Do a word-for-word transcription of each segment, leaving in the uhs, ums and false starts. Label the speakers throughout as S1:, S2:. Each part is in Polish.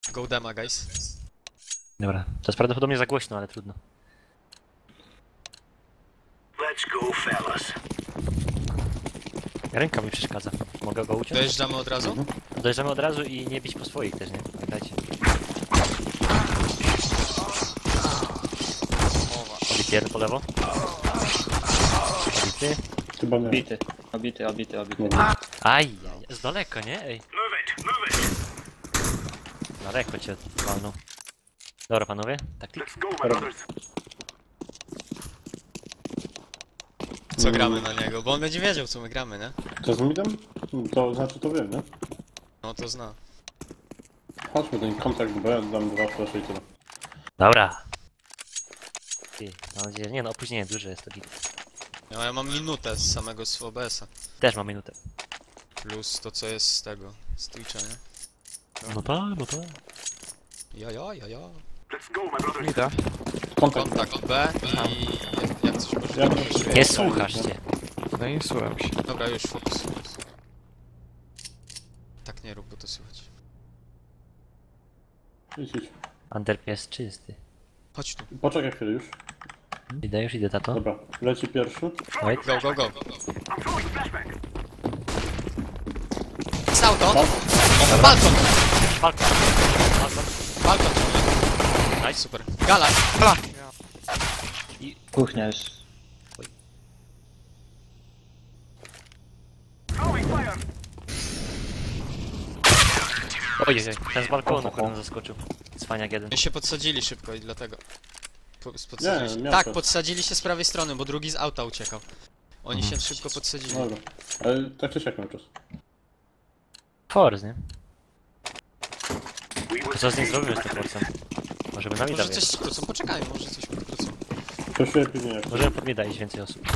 S1: Go dema, guys.
S2: Dobra, to jest prawdopodobnie za głośno, ale trudno.
S3: Let's go, fellas.
S2: Ręka mi przeszkadza. Mogę go uciąć?
S1: Dojeżdżamy od razu?
S2: Mhm. Dojeżdżamy od razu i nie bić po swoich też, nie? Pamiętajcie. Obity jeden po lewo. Obity.
S4: Chyba nie.
S5: Obity, obity, obity, obity.
S2: Aj, z daleko, nie? Ej,
S3: Move it, move it.
S2: daleko cię walnął. Dobra panowie, taktyk.
S3: Let's go, my brothers.
S1: Co gramy na niego? Bo on będzie wiedział, co my gramy, nie?
S4: Co z midem? To znaczy to wiem, nie?
S1: No to zna.
S4: Chodźmy ten kontakt B, dam dwa flasze i tyle.
S2: Dobra. Ty, mam nadzieję, nie no, opóźnienie duże jest to git.
S1: No ja mam minutę z samego O B S-a.
S2: Też mam minutę.
S1: Plus to, co jest z tego, z Twitcha, nie?
S2: No tak, no tak.
S1: Ja, ja, ja, ja.
S3: Let's go, my brothers.
S6: Mida.
S4: Kontakt B.
S1: Kontakt B i jak, jak coś może...
S4: Ja bym-
S2: Nie słuchasz cię.
S6: No i słucham się.
S1: Dobra, już fokus, fokus. Tak nie rób, bo to słychać.
S4: Idź, idź.
S2: Underp jest czysty.
S1: Chodź tu.
S4: Poczekaj chwilę już.
S2: Idę już, idę tato.
S4: Dobra, leci pierwszy.
S2: Wait.
S1: Go, go, go.
S3: I'm throwing flashbang.
S1: Stał to!
S4: Balkon.
S1: Balkon!
S2: Balkon. Balkon.
S1: Balkon! Nice, super. Gala!
S6: Ala!
S5: Kuchnia już.
S3: Throwing fire.
S2: Ojej, ten z balkonu kurde zaskoczył. Cwaniak jeden.
S1: My się podsadzili szybko i dlatego. Po-
S4: Nie,
S1: Podsadzili się.
S4: miał
S1: Tak,
S4: czas.
S1: podsadzili się z prawej strony, bo drugi z auta uciekał. Oni się szybko podsadzili.
S4: Dobra. Ale tak czy siak mam czas.
S2: Force, nie?
S3: We
S2: To
S3: will
S2: co z nim
S3: succeed.
S2: zrobimy z tym forcem? Może by nami
S1: Może
S2: dał
S1: coś podkrócą, poczekajmy, może coś podkrócą.
S4: Przeszuję pilnie jak
S2: Możemy pod mida iść więcej osób.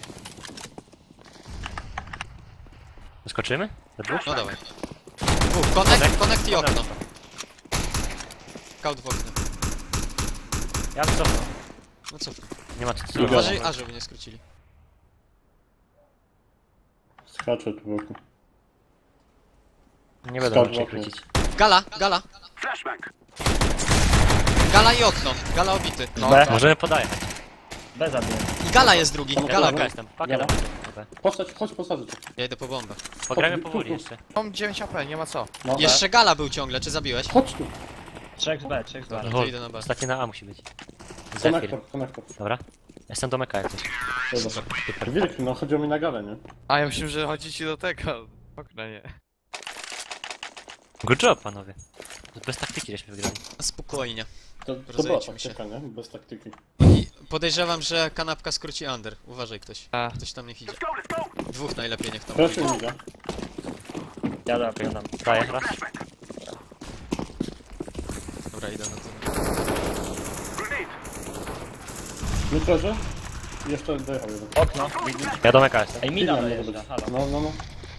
S2: Zaskoczymy? We dwóch?
S1: No dawaj. Dwóch, connect, connect i okno. Kaut w oknie.
S2: Ja bym cofnął.
S1: No co?
S2: Nie ma co co
S4: Dobra.
S1: Uważaj, a żeby nie skrócili.
S4: skaczę tu wokół.
S2: Nie będę
S4: Skacz
S2: mógł się
S4: wokół.
S2: krócić.
S1: Gala, gala.
S3: Flashbang.
S1: Gala i okno. Gala obity.
S6: No,
S2: B? Możemy podajać.
S5: B zabiję.
S1: I gala jest drugi.
S4: Tam
S1: Gala.
S4: Dobra.
S2: Paka jestem, pakę
S4: Dobra.
S2: dam.
S4: Postać, chodź posadzę cię.
S1: Ja idę po bombę.
S2: Pogramy
S4: Chodź,
S2: powoli
S4: tu, tu.
S2: jeszcze.
S6: mam dziewięć A P, nie ma co.
S4: No,
S1: Jeszcze gala był ciągle, czy zabiłeś?
S4: chodź tu.
S5: Trzech z B, trzech z B.
S1: Dobra,
S2: Hol.
S1: to idę na B.
S2: Ostatni na A musi być. Zephyr.
S4: Konektor, konektor.
S2: Dobra. Jestem do meka jak coś.
S4: Dobra. Wilk, no chodziło mi na galę, nie?
S6: A ja myślałem, że chodzi ci do tego. Okna nie.
S2: Good job panowie. Bez taktyki żeśmy wygrali.
S1: Spokojnie.
S4: To, to była
S1: Rozejdźmy się.
S4: taktyka, nie? Bez taktyki.
S1: I podejrzewam, że kanapka skróci under. Uważaj ktoś.
S6: A.
S1: Ktoś tam niech idzie.
S3: Let's go, let's go.
S1: Dwóch najlepiej niech tam
S4: Proszę
S1: idzie.
S4: mi da.
S5: Ja dam, ja dam.
S2: Daję raz.
S1: Dobra, idę na to.
S3: Grenade.
S4: Myślę, jeszcze dojechał jeden.
S5: Okno.
S2: Ja do meka jestem.
S5: Ej, mida
S4: Pilna może być.
S5: dojeżdża, halo.
S4: No, no, no.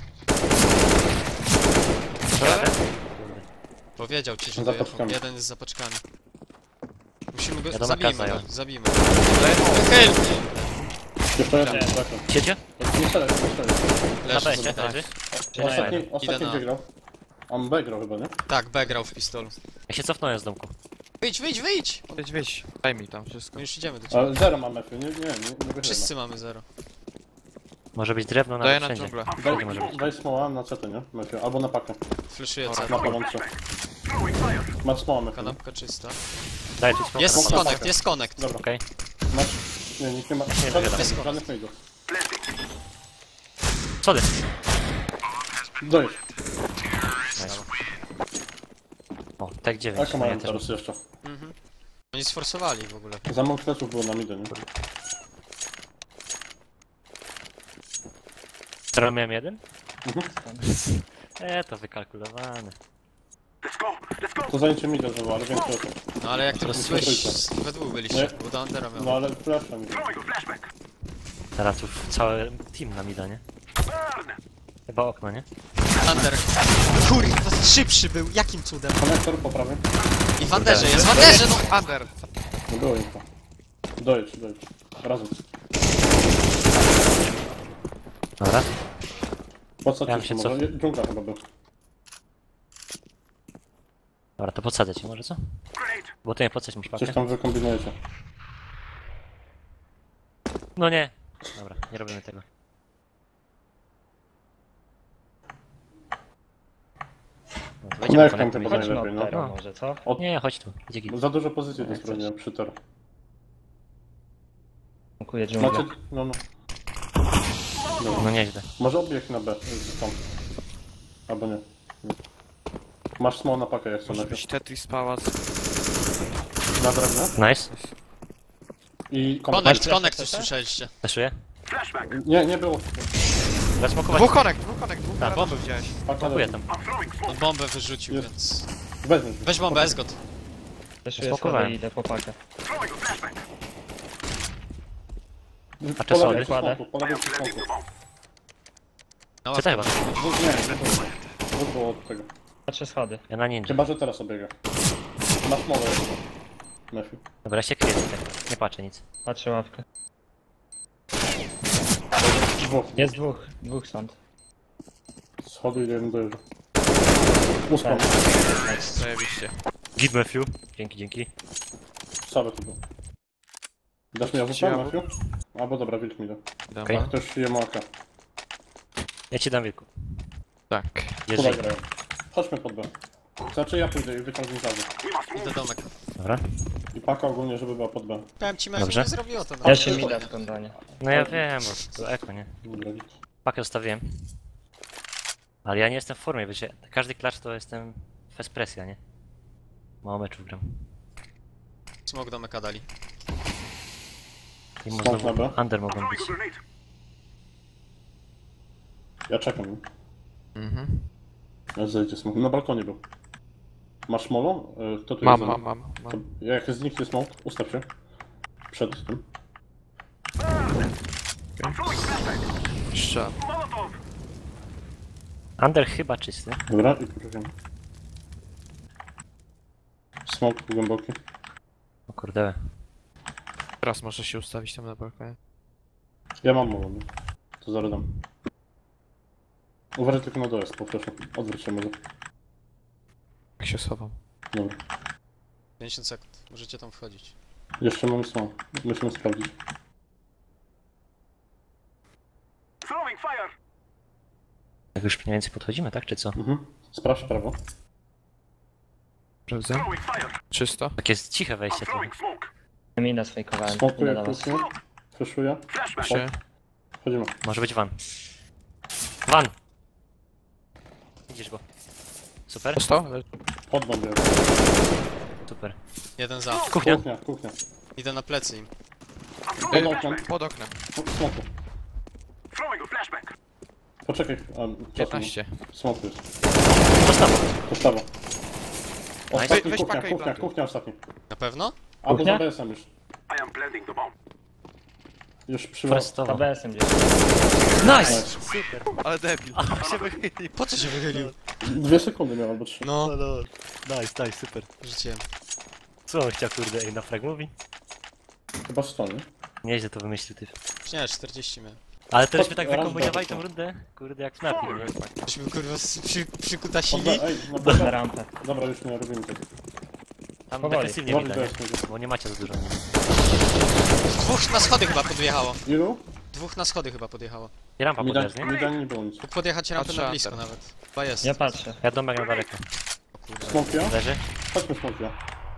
S1: Powiedział ci, że
S4: Z
S1: dojechał.
S4: zapaczkami.
S1: Jeden jest z zapaczkami. Musimy go...
S2: Ja do
S1: zabijmy
S2: maka
S1: go, zabijmy.
S6: Hyl!
S4: Jeszcze jeden,
S5: Nie.
S4: tak.
S2: Siecie?
S4: Nie strzelaj, nie strzelaj.
S2: Na
S1: Leży.
S2: beście,
S1: Tak.
S2: leży.
S4: Ostatni,
S1: Idę
S4: ostatni
S1: na-
S4: gdzie grał? On B grał chyba, nie?
S1: Tak, B grał w pistolu.
S2: Ja się cofnąłem z domku.
S1: Wyjdź, wyjdź, wyjdź!
S6: Wejdź, wejdź. Daj mi tam wszystko.
S1: My już idziemy do ciebie.
S4: Ale zero ma mefy, nie, nie, nie, nie wychyla.
S1: Wszyscy mamy zero.
S2: Może być drewno
S6: Daję
S2: nawet
S6: na
S2: wszędzie.
S6: dżunglę.
S2: Nie może być.
S4: Daj smoła na C T, nie? Mefy. Albo na pakę.
S1: Fleszuję
S6: Dobra.
S1: C.
S4: Na palące.
S3: Throwing fire.
S4: Masz smoła mefy. nie?
S1: Kanapka czysta.
S2: Daj tu smoka
S1: Jest
S2: na palce.
S1: connect, jest connect.
S4: Dobra,
S2: Okej.
S4: masz... Nie, nikt nie ma...
S2: nie
S4: Żadnych
S2: wychyla.
S4: fade'ów, żadnych fade'ów.
S2: Co ty?
S4: Dojdź.
S2: O, tak dziewięć.
S4: Jaką
S2: No, ja
S4: mają
S2: też
S4: teraz jeszcze?
S1: Mhm. Oni sforsowali w ogóle.
S4: Za mało pleców było na midzie, nie?
S2: Teraz miałem jeden?
S4: Mhm.
S2: Eee, to wykalkulowane.
S3: Let's go, let's go.
S4: To zajęcie mida znowu, ale więcej o to.
S1: No ale jak ty
S4: Teraz
S1: byłeś,
S4: słyszeliście.
S1: we dwóch
S4: Nie.
S1: byliście, bo do Undera miał.
S4: No ale flasha mi.
S3: Throwing a flashbang.
S2: Teraz tu cały team na mida, nie?
S3: Burn.
S2: Chyba okno, nie?
S1: Under. Kurwa, szybszy był, jakim cudem?
S4: Konektor po prawej.
S1: I w Underze jest, w Underze, no!
S6: Under.
S4: Nie było info. Dojedź, dojedź. Razem.
S2: Dobra.
S4: Po co
S2: Ja bym
S4: ci
S2: się
S4: może?
S2: cofnął.
S4: Dżungla chyba był.
S2: Dobra, to podsadzę cię może, co?
S3: Grenade.
S2: Bo ty nie podsać mi
S4: Coś
S2: pakę.
S4: tam wykombinujecie.
S2: No nie. Dobra, nie robimy tego. No, to wejdziemy
S4: Connect
S2: connect,
S4: tam
S2: idziemy.
S5: Chodźmy
S4: najlepiej,
S5: od
S4: no.
S5: Tero
S2: No.
S5: może, co?
S4: Od...
S2: Nie, chodź tu. Idzie git.
S4: Za dużo pozycji do
S5: Jak
S4: sprawdzenia przy tor.
S5: Dziękuję, dżunglę.
S4: Macie... No, no.
S2: No nieźle.
S4: Może obieg na B. Stąd. Albo nie. Nie. Masz small na pakę jak co
S6: Może
S4: najpierw.
S6: być Tetris Pałac.
S4: Na drewno.
S2: Nice.
S4: I
S1: Connect,
S4: connect.
S1: connect już słyszeliście.
S2: Fleszuję.
S3: Flashback.
S4: Nie, nie było.
S2: Zasmokować.
S6: Dwóch connect, dwóch connect, dwóch
S2: Tak,
S6: bombę widziałeś.
S4: Paka
S2: Smokuję
S4: leży.
S2: tam.
S3: I'm throwing
S1: On
S3: smoke.
S1: bombę wyrzucił,
S4: Jest.
S1: więc...
S4: Weźmie.
S1: Weź bombę, Esgot.
S5: Fleszuję
S2: Spokojnie.
S5: schody i idę po pakę.
S3: Throwing a flashback.
S2: A czy
S4: Po lewej
S2: schody?
S4: przy smoku, po lewej
S3: I'm
S4: przy
S3: planting
S4: smoku.
S3: the bomb.
S1: Na
S2: Czytaj
S1: ławkę.
S2: was.
S4: Dwóch, nie, dwóch. Dwóch było od tego.
S5: Patrzę schody.
S2: Ja na ninja.
S4: Chyba, że teraz obiega. Masz smolę jeszcze. Matthew.
S2: Dobra, ja się kryję tutaj. Nie patrzę nic.
S5: Patrzę ławkę.
S4: Dwóch.
S5: Jest dwóch, dwóch stąd.
S4: Schody i jeden dojeżdża. Ósmą.
S6: Zajebiście.
S2: Git Matthew. Dzięki, dzięki.
S4: Cały tu był. Dasz mi A W P, Matthew? Albo dobra, wilk mi da.
S6: Dobra.
S2: Okej.
S4: Ktoś je maka.
S2: Ja ci dam wilku.
S6: Tak.
S4: Tutaj
S2: Jerzy.
S4: grają. Chodźmy pod B. Znaczy ja pójdę i wyciągnę zawy.
S3: We must move.
S1: Idę domek.
S2: Dobra.
S4: I paka ogólnie, żeby była pod B.
S1: Powiem ci, Mechu,
S2: Dobrze.
S1: nie zrobiło to.
S5: Ja się mi da w kondanie.
S2: No ja wiem, bo to eko, nie?
S4: Dobra, git.
S2: Pakę zostawiłem. Ale ja nie jestem w formie, wiecie. Każdy klacz to jestem bez presja, nie? Mało meczów gram.
S1: Smok domeka dali.
S2: I
S4: Stąd
S2: można
S4: na B?
S2: under mogą być.
S3: Throwing a grenade.
S4: Ja czekam.
S6: Mhm.
S4: Ja zejdzie smok. Na balkonie był. Masz molo? E, Kto tu
S6: Mam,
S4: jest?
S6: mam, mam,
S4: To
S6: mam.
S4: jak zniknie smok, ustaw się. Przed tym.
S3: I'm throwing flashback.
S6: Jeszcze.
S3: Molotov.
S2: Under chyba czysty.
S4: Dobra, i poczekam. Smok głęboki.
S2: O kurde.
S6: Teraz może się ustawić tam na balkonie.
S4: Ja mam molo. nie? To zaraz dam. Uważaj tylko na dojazd, poproszę. Odwróć się może.
S6: Jak się schowam.
S4: Dobra.
S1: pięćdziesiąt sekund. Możecie tam wchodzić.
S4: Jeszcze mamy smok. Musimy sprawdzić.
S3: Throwing fire.
S2: Jak już mniej więcej podchodzimy, tak? Czy co?
S4: Mhm. Sprawdź prawo.
S6: Sprawdzę.
S3: Throwing fire.
S6: Czysto.
S2: Takie jest ciche
S3: I'm
S2: wejście trochę.
S3: throwing smoke.
S5: Mina sfejkowałem.
S4: Smokuję
S5: Idę do was.
S4: kuchnię. Freshuję.
S3: Flashback.
S6: Się.
S4: Wchodzimy.
S2: Może być van. Van! Widzisz go. Super,
S6: Dostał? Ale-
S4: Pod bombie.
S2: super.
S1: Jeden za.
S2: Kuchnia.
S4: Kuchnia, kuchnia.
S1: Idę na plecy im.
S3: I'm throwing
S4: Pod
S3: a
S4: oknem.
S3: flashback.
S6: Pod oknem.
S4: Smoku.
S3: Throwing a flashback.
S4: Poczekaj. A, czasu.
S6: piętnaście.
S4: Smoku jest.
S2: Postawa.
S4: Postawa. Ostatni
S6: Weź
S4: kuchnia,
S6: pakę i
S4: kuchnia,
S6: plantuj.
S4: kuchnia ostatni.
S1: Na pewno?
S4: Albo
S5: Kuchnia?
S4: za B S-em już.
S3: I am planting the bomb.
S4: Już przy was.
S2: Forestowa.
S5: Za B S-em gdzieś.
S2: Nice! Super.
S6: Ale debil.
S2: A się wychylił.
S1: Po co się wychylił?
S4: Dwie sekundy miał albo trzy.
S1: No,
S2: Nice, nice, super.
S1: rzuciłem.
S2: Co on chciał, kurde, ej, na frag mówi?
S4: Chyba sto, nie?
S2: Nieźle to wymyślił ty.
S1: Nie, czterdzieści miałem.
S2: Ale teraz my tak
S4: Raz,
S2: wykombinowali
S4: dwa,
S2: tą rundę, kurde, jak snappi, nie?
S1: Myśmy kurwa s- przy,
S4: Pod
S1: przykutasili.
S4: B, ej, no
S5: Na
S4: dobra.
S5: rampę.
S4: Dobra, już nie robimy tego.
S2: Tam
S5: Powoli.
S2: defensywnie
S4: Robi
S2: widać,
S4: B
S2: nie?
S4: S.
S2: Bo nie macie za dużo.
S1: Dwóch na schody chyba podjechało.
S4: Ilu?
S1: Dwóch na schody chyba podjechało.
S2: I rampa
S4: Mi da,
S2: podjazd, nie?
S4: mi da nie było nic.
S1: Mógł podjechać rampę
S6: Patrzę
S1: na blisko
S6: Hunter.
S1: nawet. Chyba jest.
S5: Ja patrzę.
S2: Ja domek na daleko.
S1: O kurwa.
S4: Smokja?
S2: Leży?
S4: Chodźmy smokja.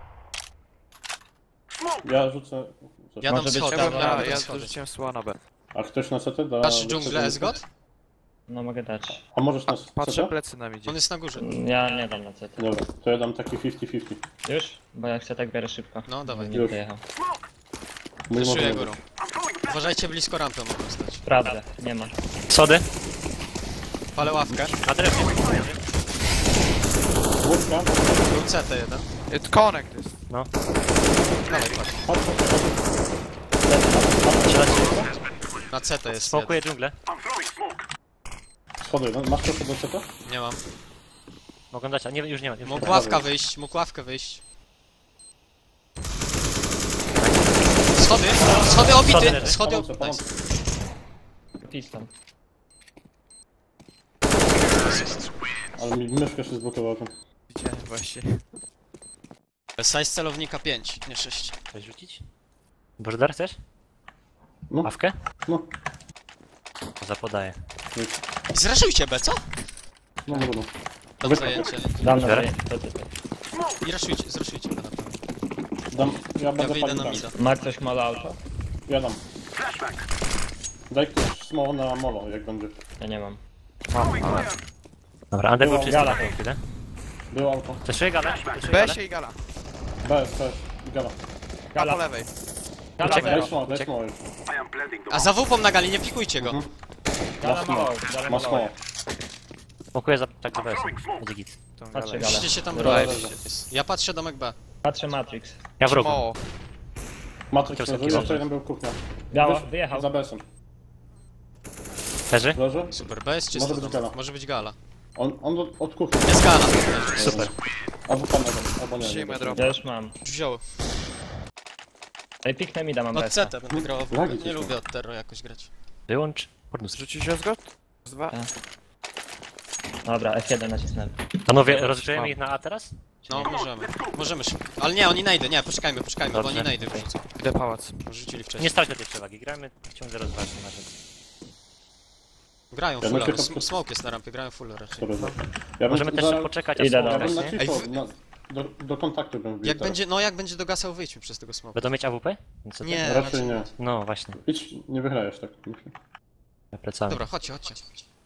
S3: Smoke.
S4: Ja rzucę...
S1: Ja dam
S5: Może być
S1: schody,
S6: Ja,
S5: Dobra,
S1: ja
S6: ja,
S1: dam
S6: ja
S1: schody.
S6: dorzuciłem słowa na B.
S4: A ktoś na setę da...
S1: Dasz dżunglę Esgot?
S5: No mogę dać.
S4: A możesz na
S6: Patrzę,
S4: setę?
S6: plecy nam idzie.
S1: On jest na górze.
S5: Ja nie dam na C T.
S4: Dobra, to ja dam taki pięćdziesiąt pięćdziesiąt.
S5: Już? Bo jak chcę tak biorę szybko.
S1: No, dawaj.
S5: Nie
S4: Już.
S5: dojechał.
S3: Smoke.
S4: Mój
S1: Zeszuję
S4: może
S1: górą.
S3: I'm throwing a flashback.
S1: Uważajcie, blisko rampy mogą stać.
S5: Sprawdzę. Nie ma.
S2: Schody?
S1: Palę ławkę.
S2: A drewnie.
S4: Łódka.
S1: Był C T jeden.
S6: It connect jest.
S2: No.
S1: Dawaj, patrz.
S4: Chodź, chodź, chodź.
S1: Na C T jest
S2: Smokuję
S1: jeden.
S2: dżunglę.
S3: I'm throwing smoke.
S4: Schody jeden. Masz proszę do setę?
S1: Nie mam.
S2: Mogą dać, a nie, już nie ma. Już nie
S1: Mógł
S2: ma.
S1: ławka wyjść, mógł ławkę wyjść. Schody, schody
S2: Schody
S1: obity,
S2: leży.
S1: schody
S4: Pomocy,
S1: obity.
S4: pomocy.
S5: Piston.
S4: Ale mi myszka się zblokowała tam.
S6: Widziałem właśnie.
S1: Size celownika pięć, nie sześć.
S2: Chcesz rzucić? Bożdar chcesz?
S4: No,
S2: Awkę?
S4: no.
S2: Zapodaję.
S1: Zraszujcie B, co?
S4: No, no, no.
S1: Dam
S4: Wy-
S1: zajęcie.
S5: Dam na
S2: Biorę.
S5: zajęcie, to ty tak.
S1: I raszujcie, zraszujcie B na pewno.
S4: Dam, ja
S1: Ja
S4: będę
S1: wyjdę
S4: palił
S1: na
S4: tam.
S1: mida.
S5: Ma ktoś malo auto?
S4: Ja dam.
S3: Flashback.
S4: Daj ktoś smoło na molo, jak będzie.
S5: Ja nie mam.
S6: Mam, ale...
S2: Dobra, Ander był
S4: Było
S2: czysty
S5: gala.
S2: na tą chwilę.
S4: Było auto.
S2: Fleszuję galę? Fleszuję
S6: B
S2: galę?
S6: się i gala.
S4: B, B, i gala.
S6: A
S5: Gala.
S6: po lewej.
S5: Gala
S2: Uciekaj.
S4: Daj
S5: zero.
S4: smoło, daj
S2: Uciek-
S4: smoło już.
S3: I am planting the
S1: A
S3: bomb.
S1: za wupą na gali, nie pikujcie go.
S4: Mhm.
S5: Gala
S4: Masz
S5: ma
S4: smoło.
S5: low, gala ma
S4: Masz smoło.
S5: low.
S2: Smokuję za, tak za B S. Będzie git.
S6: Tą
S5: Patrzę
S6: galę.
S5: galę.
S1: Musicie się tam
S5: Dobra,
S1: bronić. Ja patrzę domek B.
S5: Patrzę Matrix.
S2: Ja w rogu.
S6: Mało.
S4: Matrix
S2: Kiosek,
S4: leży,
S2: kiosek.
S4: jeszcze jeden był kuchnia.
S5: Biało,
S4: Wysz-
S5: wyjechał.
S4: Za B S-em.
S2: Leży?
S4: Leży?
S1: Super, B jest czysto.
S4: Może być
S1: domek.
S4: gala.
S1: Może być gala.
S4: On, on od, od kuchni.
S1: Jest gala.
S2: Super.
S4: Albo pan jeden, albo nie.
S6: Przyjmę
S4: nie
S6: drop.
S5: Ja już mam.
S1: Wziął.
S5: Ej, piknę mi da mam
S1: Od
S5: bez.
S1: C T będę grał.
S4: Lagi
S1: Nie
S4: coś
S1: lubię od Terro jakoś grać.
S2: Wyłącz. Pornus.
S6: Zrzucić się zgod? Z dwa?
S5: Tak. Dobra, F jeden nacisnąłem.
S2: Panowie, rozgrzejemy ich na A teraz? Czy
S1: No
S2: nie?
S1: możemy. Możemy szybko. Ale nie, oni najdę, nie, poczekajmy, poczekajmy, bo
S2: Dobrze.
S1: oni najdę wyrzucą.
S6: Idę pałac.
S1: Rzucili wcześniej.
S2: Nie stać na tej przewagi. Gramy ciągle rozważnie na rzecz.
S1: Grają
S4: Ja
S1: fulla,
S4: myślę,
S1: bo
S4: że-
S1: sm- smoke jest na rampie, grają fulla raczej.
S4: Sorry, dobra. Ja bym
S2: Możemy też
S4: za-
S2: poczekać,
S5: Idę
S2: a
S5: do
S4: Ja
S2: smoke
S4: bym na
S2: weźmie.
S1: Ej,
S4: cicho,
S1: wy-
S4: na, do, do kontaktu bym wbił
S1: Jak
S4: teraz.
S1: będzie, no jak będzie dogasał, wyjdźmy przez tego smoke.
S2: Będą mieć A W P? Co ty?
S1: Nie,
S4: Raczej nie.
S2: No właśnie.
S4: Idź, nie wygrajesz tak. myślę.
S2: Ja plecami.
S1: Dobra, chodźcie, chodźcie.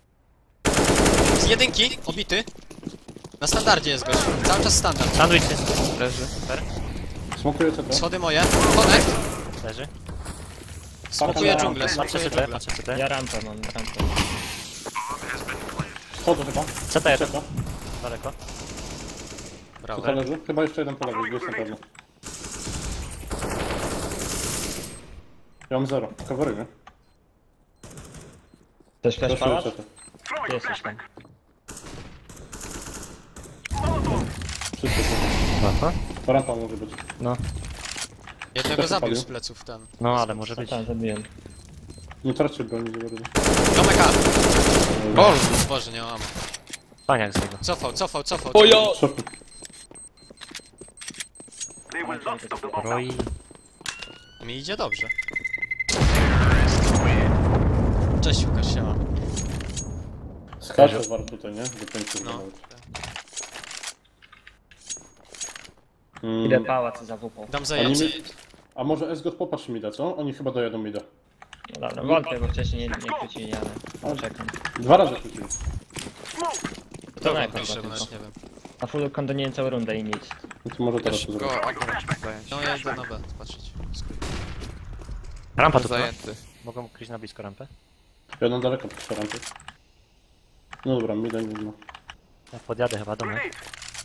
S1: Z jedynki, obity. Na standardzie jest gość. Cały czas standard.
S2: Sandwich jest.
S6: Leży.
S4: Smokuję C T.
S1: Schody moje. Connect.
S2: Leży.
S1: Smokuję
S4: Patrzę
S1: dżunglę,
S2: Patrzę
S1: smokuję
S2: C T,
S1: dżunglę.
S2: patrzę C T.
S5: Ja rampę mam, rampę.
S4: Chodzę chyba.
S2: C T jeden.
S4: C T.
S2: Daleko.
S4: C T
S1: Brawo.
S4: leży. Chyba jeszcze jeden po lewej, jest na pewno. Ja mam zero. Covery, nie?
S5: Ktoś flash
S4: Proszę
S5: pałac?
S4: C T.
S3: Throwing
S5: Ty
S3: a
S5: jesteś tam.
S3: flashback.
S4: Wszyscy C
S2: Aha.
S4: T. Rampa może być.
S2: No.
S1: Jednego
S4: Kto
S1: zabił
S4: palił?
S1: z pleców ten.
S2: No ale może być.
S5: Tak, zabiłem.
S4: Nie traćcie broni, żeby robić.
S1: Domek A.
S6: Gol!
S1: Boże, nie mam ammo.
S2: Paniak z niego.
S1: Cofał, cofał, cofał.
S4: Szopy.
S3: They will not stop the bomb.
S2: Roi.
S1: Mi idzie dobrze. Cześć Łukasz, siema.
S4: Skacze war tutaj, nie? Do końca
S1: No.
S4: nawet.
S5: Idę
S4: Mm,
S5: pałac za wupą.
S1: Dam
S4: oni
S1: zajęcie.
S4: mi... A może Esgot popatrz mida, co? Oni chyba dojadą mida.
S5: No dobra, wątpię, bo wcześniej nie, nie chwycili, ale poczekam.
S4: Dwa razy chwycili.
S5: To
S1: To
S5: najpierw
S1: najpierw,
S5: tylko.
S1: nawet nie wiem.
S5: A full kondoniłem całą rundę i nic.
S4: No to może teraz to
S6: Go,
S4: zrobić.
S6: akurat zajęć.
S1: No ja idę na B, patrzeć.
S2: Rampa tu była.
S6: Zajęty.
S2: Mogą kryć na blisko rampę?
S4: Jadą daleko po szarampie. No dobra, mida nie ma.
S2: Ja podjadę chyba do mnie.
S3: Grenade.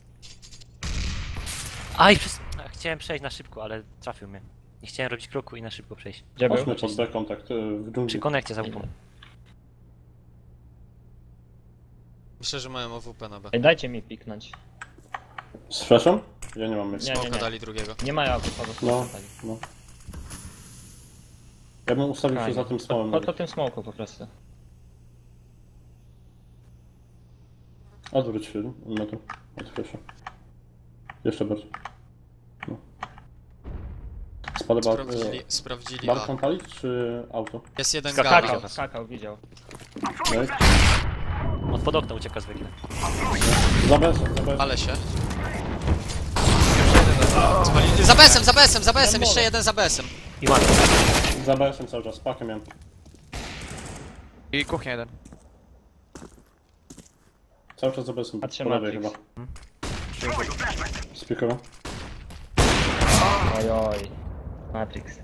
S2: Aj, przez... a, chciałem przejść na szybko, ale trafił mnie. Nie chciałem robić kroku i na szybko przejść.
S5: Gdzie był?
S4: Chodźmy pod B kontakt y, w
S2: Przy
S4: dżungli.
S2: konekcie za łupą.
S1: Myślę, że mają O W P na B.
S5: Ej, dajcie mi piknąć.
S4: Z flashem? Ja nie mam myśli.
S5: Nie, nie,
S1: Smoka
S5: nie.
S1: dali drugiego.
S5: Nie mają abusowych
S4: No, no. Ja bym ustawił się za tym smałem.
S5: Po, po tym smoku po prostu.
S4: Odwróć się, na to. Od flasha. Jeszcze bardziej. No. Spadę bar...
S1: Sprawdzili, sprawdzili
S4: Bar
S1: A.
S4: tam palić, czy auto?
S1: Jest jeden
S2: Skakali.
S1: gala.
S5: Skakał, skakał, widział.
S4: Okay.
S2: Od pod okna ucieka zwykle.
S4: Za B S, za B S.
S1: Ale się. Spalili- Za B S-em, za B S-em, za B S-em, jeszcze jeden za B S-em.
S2: I ładnie.
S4: Za B S-em cały czas, pakę miałem.
S6: I kuchnia jeden.
S4: Cały czas za B S-em,
S5: Patrzę
S4: po lewej chyba.
S5: Matrix.
S4: Spikowa.
S5: Oj, oj. Matrix.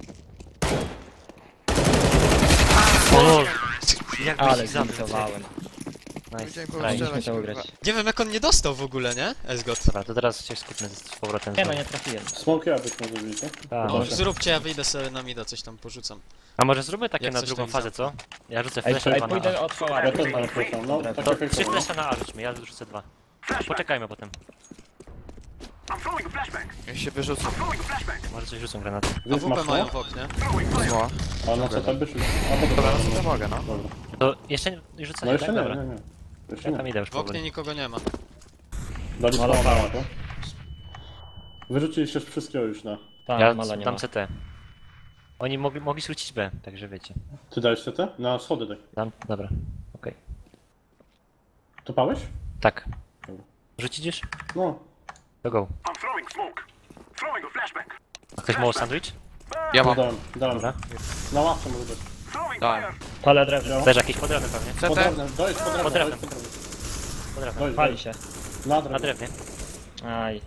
S2: O, jak
S5: Ale
S2: byś ich zabił.
S5: zlimitowałem.
S2: Nice.
S6: Widziałem
S2: Nice.
S6: go
S5: Musimy
S6: strzelać,
S5: to
S6: kurwa.
S5: ugrać.
S1: Nie wiem jak on nie dostał w ogóle, nie? Esgot.
S2: Dobra, to teraz się skupmy z z powrotem.
S5: Nie no,
S2: znowu.
S5: nie trafiłem.
S4: Smoke byśmy zrobili, tak?
S2: Tak.
S1: No,
S4: Dobrze.
S1: zróbcie, ja wyjdę sobie na mida, coś tam porzucam.
S2: A może zróbmy takie
S1: Jak
S2: na
S1: coś
S2: drugą
S1: tam
S2: fazę, co? Ja rzucę
S5: Ej,
S2: flasha
S5: ej
S2: dwa na
S5: pójdę
S2: A.
S5: od
S4: Ja
S5: pałacu.
S4: też mam flasha, no.
S5: Dobra,
S4: Tak
S2: To
S4: jak
S2: trzy
S4: no.
S2: flasha na A rzućmy, ja rzucę dwa. Poczekajmy potem.
S3: I'm throwing a flashback.
S6: Ja się wyrzucę.
S3: Throwing a flashback.
S2: Może coś rzucą granaty.
S1: A
S4: Wiesz,
S1: W
S4: masz
S1: P mają
S4: smoke?
S1: w oknie.
S6: Zła.
S4: A na co tam byś? A to
S6: Dobra,
S4: dobra.
S6: no to mogę, no.
S4: Dobra.
S2: To jeszcze nie rzucę,
S4: No jeszcze
S2: tak?
S4: nie,
S2: Dobra.
S4: nie, nie. Jeszcze
S2: Ja tam
S4: nie.
S2: idę już
S1: W oknie
S2: powoli.
S1: nikogo nie ma.
S4: Dali
S5: Halo,
S4: smoke,
S5: halo.
S4: to. Wyrzuciliście wszystkiego już na...
S5: Tam,
S2: Ja
S5: mala nie
S2: dam
S5: ma.
S2: C T. Oni mogli, mogli skrócić B, także wiecie.
S4: Ty dajesz C T? Na schody tak.
S2: Dam, dobra, okej.
S4: To pałeś?
S2: Tak. Rzucić już?
S4: No.
S2: To go.
S3: I'm throwing smoke. Throwing a flashbang.
S2: A ktoś ma sandwich?
S6: Ja
S4: No
S6: mam.
S4: dałem, dałem.
S2: Dobra.
S4: Na ławce może być.
S3: Throwing
S6: Dałem.
S3: fire.
S5: Palę drewno.
S2: Też jakieś podrewne pewnie.
S6: C T?
S4: Podrewne, dojedź podrewne,
S2: Podrewne.
S4: dojedź podrewne.
S2: Podrewne.
S4: Dojedź,
S5: Pali
S4: dojedź.
S5: się.
S4: Na
S2: Na
S4: drewno.
S2: drewnie.
S5: Aj.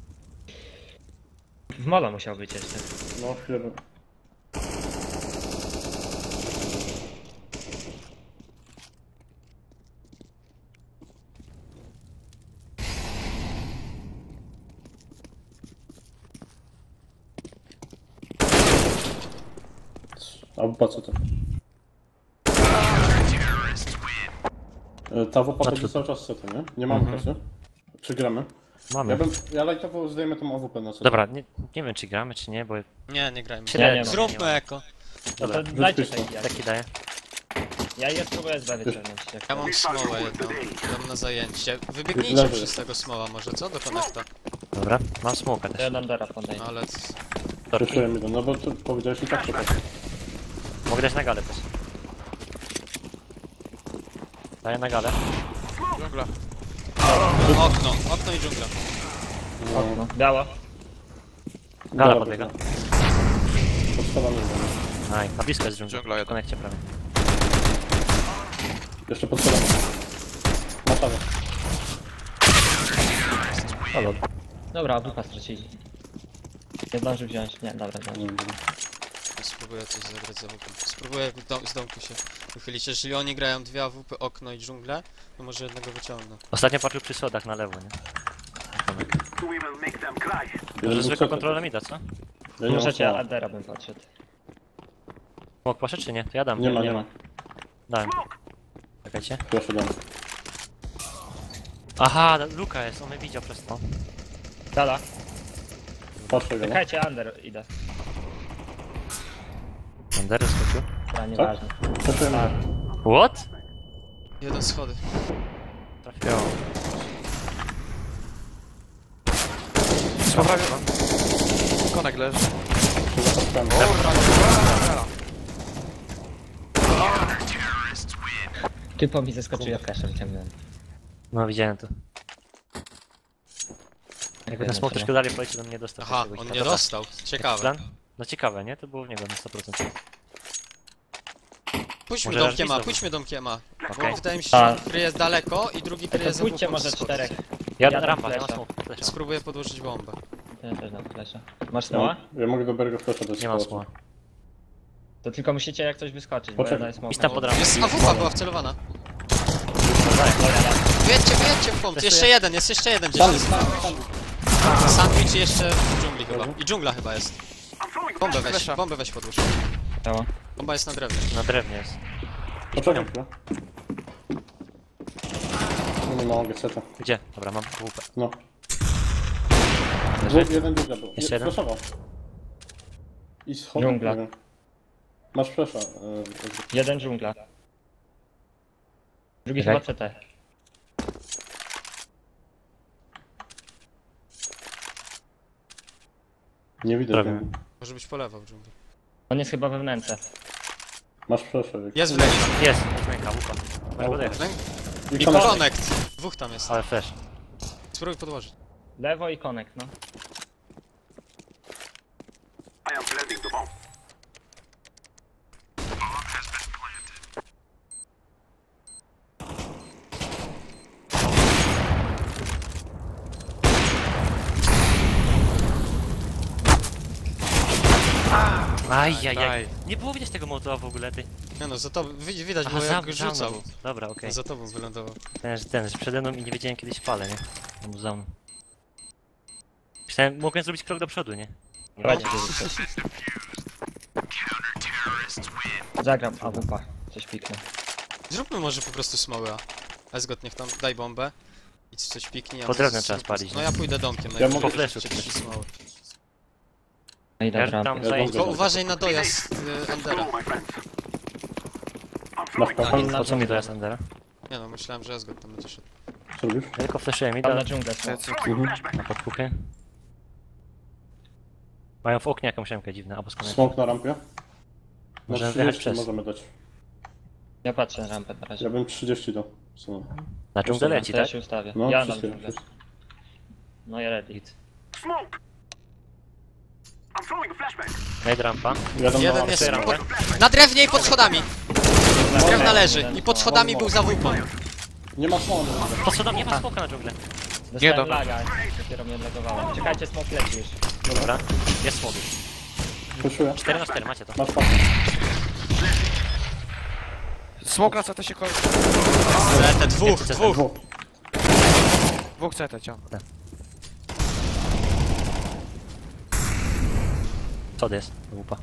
S5: W mola musiał być jeszcze.
S4: No, chwilę. A po co to? E, Ta wupa chodzi cały czas sety, nie? Nie mamy kasy. Czy gramy?
S2: Mamy.
S4: Ja bym... Ja lajtowo zdejmę tą A W P na setę.
S2: Dobra, nie, nie wiem czy gramy czy nie, bo...
S1: Nie, nie grajmy.
S2: Się
S5: Nie,
S2: daje-
S5: nie ma.
S1: Zróbmy eko.
S5: No
S2: Dobra,
S5: to dajcie
S4: wyspisz
S5: tej
S2: taki daje.
S5: Ja je spróbuję z B wyciągnąć. jak
S1: Ja
S5: to-
S1: mam smołę jedną. Dam na zajęcie. Wybiegnijcie
S4: Leży.
S1: przez tego smoła może, co? Do konekta.
S2: Dobra, mam smoka
S5: To
S2: też.
S5: ja dam dora podaj.
S1: No ale...
S4: Przeszuję mi to, no bo tu powiedziałeś i tak to tak.
S2: Mogę dać na galę też. Daję na galę.
S6: Dżungla.
S1: Okno, okno i dżungla.
S5: Okno. Biało.
S2: Gala
S4: Dobra,
S2: podbiega.
S4: Pod schodami idę.
S2: Aj, na blisko jest dżungla.
S6: Dżungla
S2: W
S6: jeden.
S2: konekcie prawie.
S4: Jeszcze pod schodami. Matawę.
S2: Halo.
S5: Dobra, wupa stracili. Nie zdążył wziąć. Nie, dobra, zdążył.
S1: Spróbuję coś zagrać za łupem. Spróbuję w dom, z domku się wychylić. Jeżeli oni grają dwie A W P, okno i dżunglę, to może jednego wyciągną.
S2: Ostatnio patrzył przy schodach na lewo, nie?
S3: We will make them cry.
S2: Może zwykła kontrola mi da, co?
S4: Ja nie mam
S5: Możecie,
S4: smoła.
S5: Adera bym podszedł.
S2: Smok poszedł czy nie? To ja dam.
S4: Nie ma, nie ma.
S2: Dałem. Czekajcie.
S4: Proszę dam.
S2: Aha, Luka jest, on mnie widział przez to.
S5: Dala.
S4: Patrzę go, no.
S5: Czekajcie, Under idę.
S2: Bandery skoczył.
S5: Dobra, nieważne.
S4: Przeszuję mi to.
S2: What?
S1: Jeden schody.
S2: Trafiło.
S6: Poprawię. Konek leży.
S4: Zapaskałem.
S5: Typo mi zeskoczył, ja kaszę wyciągnąłem.
S2: No widziałem to. Jakby ten smok
S5: Trzeba.
S2: troszkę dalej polecił, to mnie dostał.
S1: Aha,
S2: Tego
S1: on
S2: ich
S1: nie
S2: dobra.
S1: dostał. Ciekawe.
S2: Plan? No ciekawe, nie? To było w niego na sto procent.
S1: Pójdźmy
S2: Może
S1: domkiem A,
S2: znowu.
S1: pójdźmy domkiem A.
S2: Okej.
S1: Bo wydaje mi się, że
S5: A.
S1: jeden kryje daleko i drugi kryje
S5: To
S1: za
S5: pójdźcie
S1: W P.
S5: może czterech.
S2: Ja,
S5: Ja
S2: ja
S5: dam
S2: rampa, ja mam
S5: flesza.
S2: smok. flesza.
S1: Spróbuję podłożyć bombę.
S5: Ja też dam flesza. Masz smoła?
S4: No, ja mogę do Bergo Flasha dać.
S2: Nie mam
S4: sytuację.
S2: smoła.
S5: To tylko musicie jak coś wyskoczyć, bo ja
S4: Poczekaj.
S5: daję smoka.
S2: Idź tam pod rampę.
S1: Jest A W P była wcelowana. Wyjedźcie, wyjedźcie w punkt. Jeszcze jeden, jest jeszcze jeden.
S4: Sandwich,
S1: Gdzieś
S4: sandwich, sandwich.
S1: sandwich i jeszcze w dżungli chyba. I dżungla chyba jest.
S3: I'm throwing a
S1: Bombę
S3: flashbang.
S1: weź,
S6: Flesza.
S1: bombę weź podłóż.
S5: Biało.
S1: Bomba jest na drewnie.
S2: Na drewnie jest.
S4: Poczekaj chwilę. No nie mogę seta.
S2: Gdzie? Dobra, mam łupę.
S4: No.
S2: Leży.
S4: Dwóch, jeden dżungla był.
S2: Jeszcze jeden?
S4: Flashował. I schody.
S5: Dżungla.
S4: nie wiem. Masz flasha. e,
S5: Jeden dżungla. Drugi
S2: Czekaj.
S5: chyba C T.
S4: Nie widać.
S2: Prawie.
S4: go.
S1: Może być po lewo w dżungli.
S5: On jest chyba we wnęce.
S4: Masz flasha. jak-
S1: Jest w lewo.
S2: Jest, jest ręka, łupa. Możesz podjechać.
S4: I
S1: I
S4: konek.
S1: connect. Dwóch tam jest.
S2: Ale flash.
S1: Spróbuj podłożyć.
S5: Lewo i connect, no.
S3: I am planting the bomb.
S2: Ajajaj.
S6: Daj.
S2: Nie było widać tego motowa w ogóle, ty.
S1: Nie no, za to wi- widać
S2: Aha,
S1: było
S2: za,
S1: jak
S2: za
S1: rzucał.
S2: mną był. Dobra, okej.
S1: Za tobą wylądował.
S2: Ten, że ten, że przede mną i nie wiedziałem kiedy się palę, nie? On był za mną. Myślałem, mogłem zrobić krok do przodu, nie? Nie
S5: Ładnie.
S2: wiedziałem.
S5: Zagram A W P. Coś piknę.
S1: Zróbmy może po prostu smoły A. Esgot niech tam daj bombę. I coś piknie. a
S2: Pod
S1: my
S2: drewnem
S1: z-
S2: trzeba spalić,
S1: No
S2: nie?
S1: ja pójdę domkiem.
S4: Ja
S1: najpierw.
S4: mogę-
S2: Po flashu
S1: Trzy-
S2: też.
S1: trzy smoły.
S5: No i
S2: Ja
S5: dobra.
S2: tam
S4: Ja
S2: zajęcie.
S1: Tylko uważaj na dojazd y, Endera.
S3: Go, my friends. I'm
S4: Masz
S3: throwing
S4: papa?
S5: na
S2: Po co mi
S5: dżunglę.
S2: to jest Endera?
S1: Nie no, myślałem, że Esgot tam będzie szedł.
S4: Co robisz?
S2: Ja tylko flashuję mi
S5: Tam
S2: do
S5: na dżunglę są.
S3: throwing a flashbang.
S2: na podpuchy. Mają w oknie jakąś siemkę dziwną, albo skąd.
S4: Smoke na rampie. Na
S2: Możemy wjechać
S4: trzydzieści
S2: przez.
S4: możemy dać.
S5: Ja patrzę na rampę na razie.
S4: Ja bym trzydzieści dał. Co?
S2: Na dżunglę leci,
S5: To ja
S2: tak?
S5: się ustawię.
S4: No,
S5: ja dam
S4: wszystkie,
S5: dżunglę.
S4: wszystkie.
S5: No ja ready.
S2: Hit.
S3: Smoke! I'm throwing a flashbang.
S2: Nade rampa.
S4: Jadą na
S1: Jeden jest
S2: otwieram
S1: pod... na drewnie i pod schodami. Drewna leży. I pod schodami był za wupą.
S4: Nie ma smoke.
S2: Po co tam nie ma smoka na dżunglę?
S5: Dostałem
S6: dobra.
S5: laga, dopiero mnie odlegowałem. Czekajcie, smoke leci już.
S2: Dobra. Jest smok.
S4: Puszuję.
S2: cztery na cztery, macie to.
S4: Masz pasę.
S6: Smok na C T się kończy.
S1: Te dwóch, dwóch.
S4: Dwóch.
S6: Dwóch C T ciągle.
S2: Co to jest? Łupa.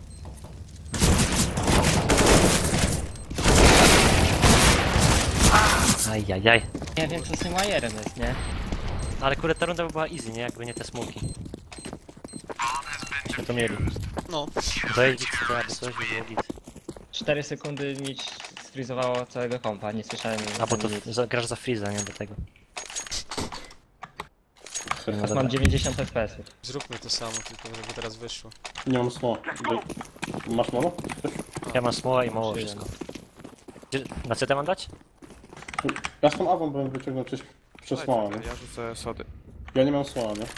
S2: Ajajaj.
S5: Nie wiem co z tym wajerem jest, nie?
S2: Ale kurde, ta runda by była easy, nie? Jakby nie te smoki. Myśmy to mieli.
S1: No.
S2: Dojedź git, to jakby coś by było git.
S5: cztery sekundy mi sfrizowało całego kompa, nie słyszałem
S2: A bo to
S5: nic.
S2: za, grasz za freeza, nie do tego. No dobra.
S5: Mam dziewięćdziesiąt F P S-ów.
S1: Zróbmy to samo, tylko żeby teraz wyszło.
S4: Nie mam smoke. Masz mono?
S2: Ja mam smoła i mało
S5: Wszystko.
S2: wszystko. Gdzie, na C T mam dać?
S4: Ja z tą awą bym wyciągnął coś przez smoła, nie?
S6: Ja rzucę sody.
S4: Ja nie mam smoła, nie?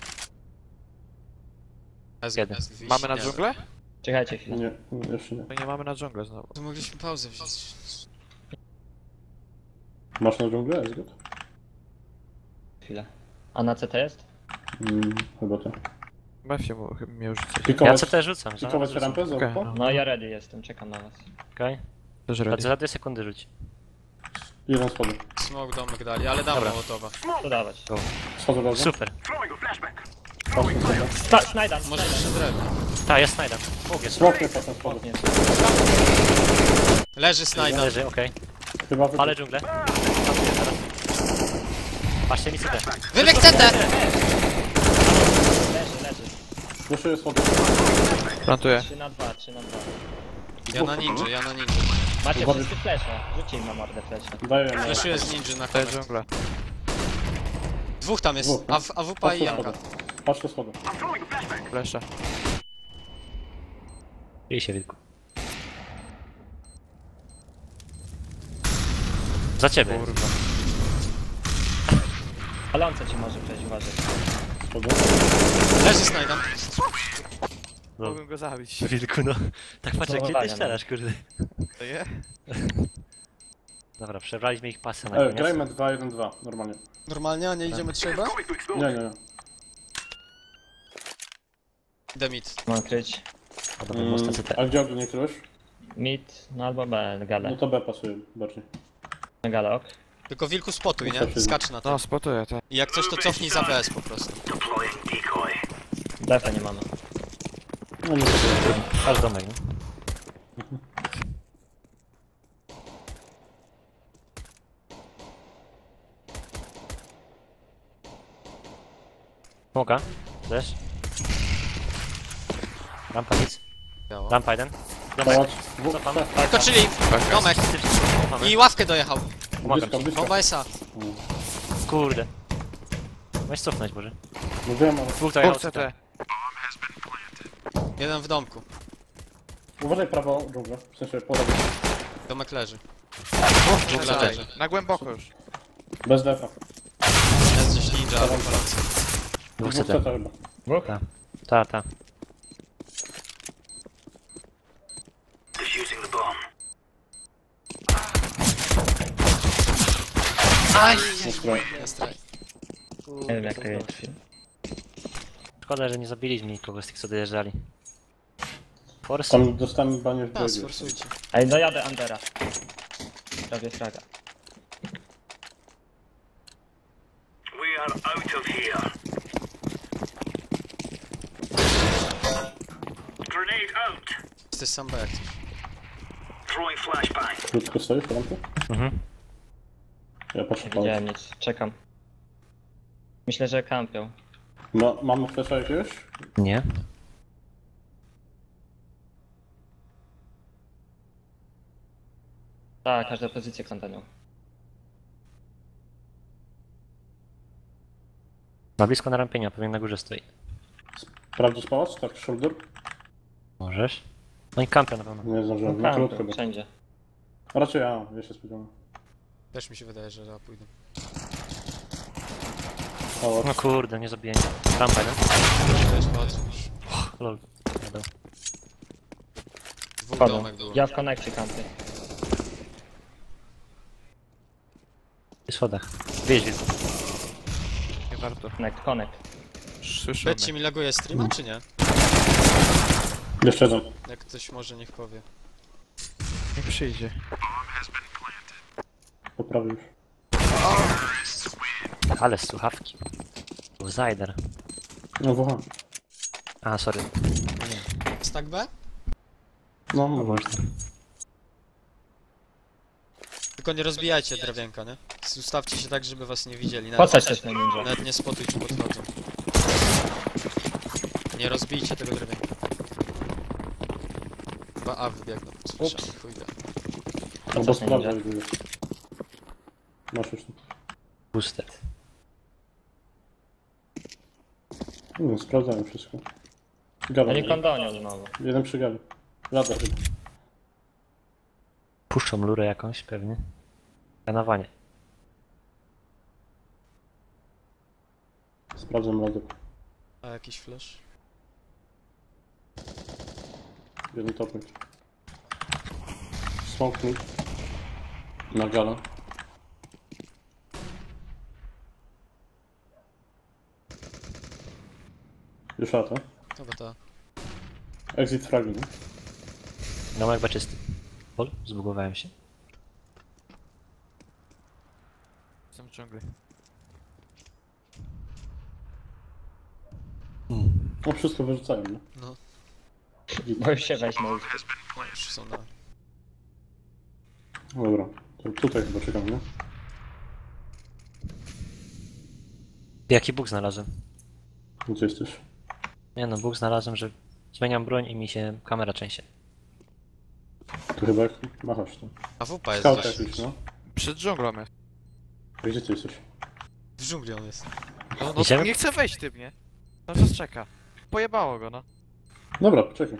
S1: S,
S2: Jeden.
S1: S, wiś,
S6: Mamy na
S1: nie.
S6: dżunglę?
S5: Czekajcie chwilę.
S4: Nie, jeszcze nie.
S6: My nie mamy na dżunglę znowu.
S1: To mogliśmy pauzę wziąć.
S4: Masz na dżunglę? Jest good?
S5: Chwilę. A na C T jest?
S4: Mm, chyba tak.
S6: Mefie mu chyba mnie już chce.
S2: Ja
S4: Pikować,
S2: C T rzucam, że?
S4: pikować rampę za
S6: Okej,
S4: okay.
S6: no.
S5: No ja ready jestem, czekam na was.
S2: Okej.
S6: Też
S2: Okay.
S6: ready.
S2: Za dwie sekundy rzuć.
S4: Jeden schody.
S1: Smoke domek dali, ale dam
S2: Dobra.
S1: mołotowa.
S5: To dawać.
S4: Schodzę bardzo.
S2: Super.
S3: Throwing a flashbang.
S4: Patrzę schody.
S5: Sta Snajdan,
S1: Może
S5: Snajdan.
S1: jeszcze drewno.
S2: Ta, jest snajda. Smok jest.
S4: Smoke nie patrzę schody.
S5: Nie.
S1: Leży Snajdan.
S2: Leży, okej.
S4: Chyba
S2: Ale
S4: wy...
S2: dżunglę. Patrzcie teraz. Patrzcie mi C T.
S1: Wybieg C T!
S5: Leży, leży.
S4: Wyszuję schody.
S6: Plantuję.
S5: trzy na dwa, trzy na dwa.
S1: Ja na ninja, ja na ninja.
S5: Macie
S4: Uwaga.
S5: wszyscy flesze. Rzućcie im na mordę flesze.
S4: Daję na...
S1: Fleszuję z ninja na
S6: To jest
S1: konek.
S6: dżungla.
S1: Dwóch tam jest.
S4: Dwóch, no.
S1: A, w- A WP
S4: Patrz
S1: i
S4: na
S1: Janka.
S4: schody. Patrz na schody.
S3: I'm throwing a flashbang.
S6: Flesze.
S2: I się wilku. Za ciebie.
S6: Kurwa.
S5: Palące ci może przejść, uważaj.
S4: Schody.
S1: Leży Snajdan.
S2: No.
S6: Mógłbym go zabić.
S2: Wilku, no. Tak patrzę, gdzie
S5: Uwaga,
S2: ty
S5: no.
S2: strzelasz, kurde.
S6: To je?
S2: Dobra, przebraliśmy ich pasy na
S4: E,
S2: koniec.
S4: grajmy dwa jeden dwa, normalnie.
S1: Normalnie, a nie idziemy trzeba?
S3: Going to explode.
S4: Nie, nie, nie.
S1: Demit.
S5: Mam kryć.
S2: O, dobra, mocno
S4: Mm,
S2: C T.
S4: a gdzie ogólnie kryłeś?
S5: Mid, no albo B, gale.
S4: No to B pasuje bardziej.
S5: Gale, ok.
S1: Tylko wilku spotuj, nie?
S4: Wystarczy.
S1: Skacz na to.
S6: No, spotuję, tak.
S1: I jak coś to cofnij za B S po prostu.
S3: Deploying decoy.
S5: Defa nie mamy.
S4: No nie wiem.
S2: Aż domek, no. Smoka, też. Rampa nic.
S1: Biało.
S2: Rampa jeden. Domek.
S4: Pałac. Dwóch,
S2: Cofam.
S4: tak.
S1: Skoczyli! Domek.
S2: Mamy.
S1: I ławkę dojechał.
S2: Pomagam
S4: Blisko,
S2: ci.
S4: blisko.
S1: Bomba S A.
S2: Kurde. Weź cofnąć może.
S4: No wiem, ale...
S2: Dwóch dojechał
S6: Dwóch C T.
S1: Jeden w domku.
S4: Uważaj prawo dżunglę, w sensie po lewej.
S1: Domek leży.
S6: Dwóch
S1: Dżungla
S6: C
S1: leży.
S6: T. Na głęboko już.
S4: Bez defa.
S1: Jest gdzieś ninja albo palący.
S2: Dwóch
S4: Dwóch
S2: C
S4: C
S2: T.
S4: T chyba.
S5: Dwóch?
S2: Ta, ta.
S3: Defusing the bomb.
S1: Aj!
S4: Stroj.
S1: Jest raj.
S5: Nie wiem jak to jest.
S2: Szkoda, że nie zabiliśmy nikogo z tych, co dojeżdżali. Force?
S4: Tam dostałem banie w
S1: A,
S4: drogi.
S1: sforsujcie.
S5: Ej, dojadę Andera. Prawie fraga.
S3: We are out of here. Grenade out.
S1: Jesteś sam B jak coś.
S3: Throwing flashbang.
S4: Krótko stoisz w rampie?
S2: Mhm.
S4: Ja patrzę
S5: Nie
S4: pałac.
S5: widziałem nic. Czekam. Myślę, że kampią.
S4: Ma, mamy flesza jakiegoś?
S2: Nie.
S5: Tak, każda pozycja kontenują.
S2: Na blisko na rampie nie, pewnie na górze stoi.
S4: Sprawdzisz pałac? Tak, shoulder?
S2: Możesz? No i kampion na pewno.
S4: Nie zdążyłem,
S5: No
S4: na
S5: tam,
S4: krótko chyba.
S5: wszędzie.
S4: A raczej ja, ja się spodziewam.
S1: Też mi się wydaje, że ja pójdę.
S4: O,
S2: No kurde, nie zabiję. Rampa jeden.
S1: Też patrzę.
S2: Lol. Jadę.
S1: Dwóch
S5: Wchodzą.
S1: domek było.
S5: Ja w konekcie kampy.
S2: W schodach. Wyjedź wilku.
S6: Nie warto.
S5: Connect, connect.
S6: Słyszymy.
S1: Powiedzcie mi, laguje streama, czy nie?
S4: jeszcze jeden.
S1: Jak ktoś może, niech powie.
S6: Nie przyjdzie.
S4: Poprawił już.
S2: Ale słuchawki. Był Zajder.
S4: No wucha.
S2: A, sorry.
S1: Stack B?
S4: No,
S2: No
S4: może.
S2: można.
S1: Tylko nie rozbijajcie drewienka, nie? Ustawcie się tak, żeby was nie widzieli. Nawet,
S5: Pocać też na ninja.
S1: nawet nie spotuj, czy podchodzą. Nie rozbijcie tego drewienka. Chyba A wybiegną. Słyszałem, chuj wie.
S4: No bo
S5: Pocać na
S4: sprawdzaj,
S5: ninja.
S4: gdzie jest. Masz już tu.
S2: Boosted.
S4: No, sprawdzają wszystko. Gala.
S5: Oni kondonią znowu.
S4: Jeden przy gali. Lada chyba.
S2: Puszczą lurę jakąś pewnie. Kanowanie.
S4: Sprawdzam ladę.
S1: A jakiś flash?
S4: Jeden topek. Smoke mid. Na gala. Już lata.
S1: Chyba ta.
S4: Exit fragi, nie?
S2: No jakby czysty. Pol? Zbugowałem się.
S6: Jestem w dżungli.
S4: No wszystko wyrzucają, nie?
S1: No,
S5: Bo już się weźmie.
S1: no już są na...
S4: Dobra. To tutaj chyba czekam, nie?
S2: Jaki bóg znalazłem?
S4: Gdzie jesteś?
S2: Nie no, bóg znalazłem, że zmieniam broń i mi się kamera trzęsie.
S4: Tu chyba jak machasz to.
S1: A W P jest
S4: Scout
S1: właśnie.
S4: jakiś, no.
S6: Przed dżunglą jest.
S4: A gdzie ty jesteś?
S1: W dżungli on jest.
S6: No, no
S2: Idziemy?
S6: nie chce wejść typ, nie? No czas czeka. Pojebało go, no.
S4: Dobra, poczekaj.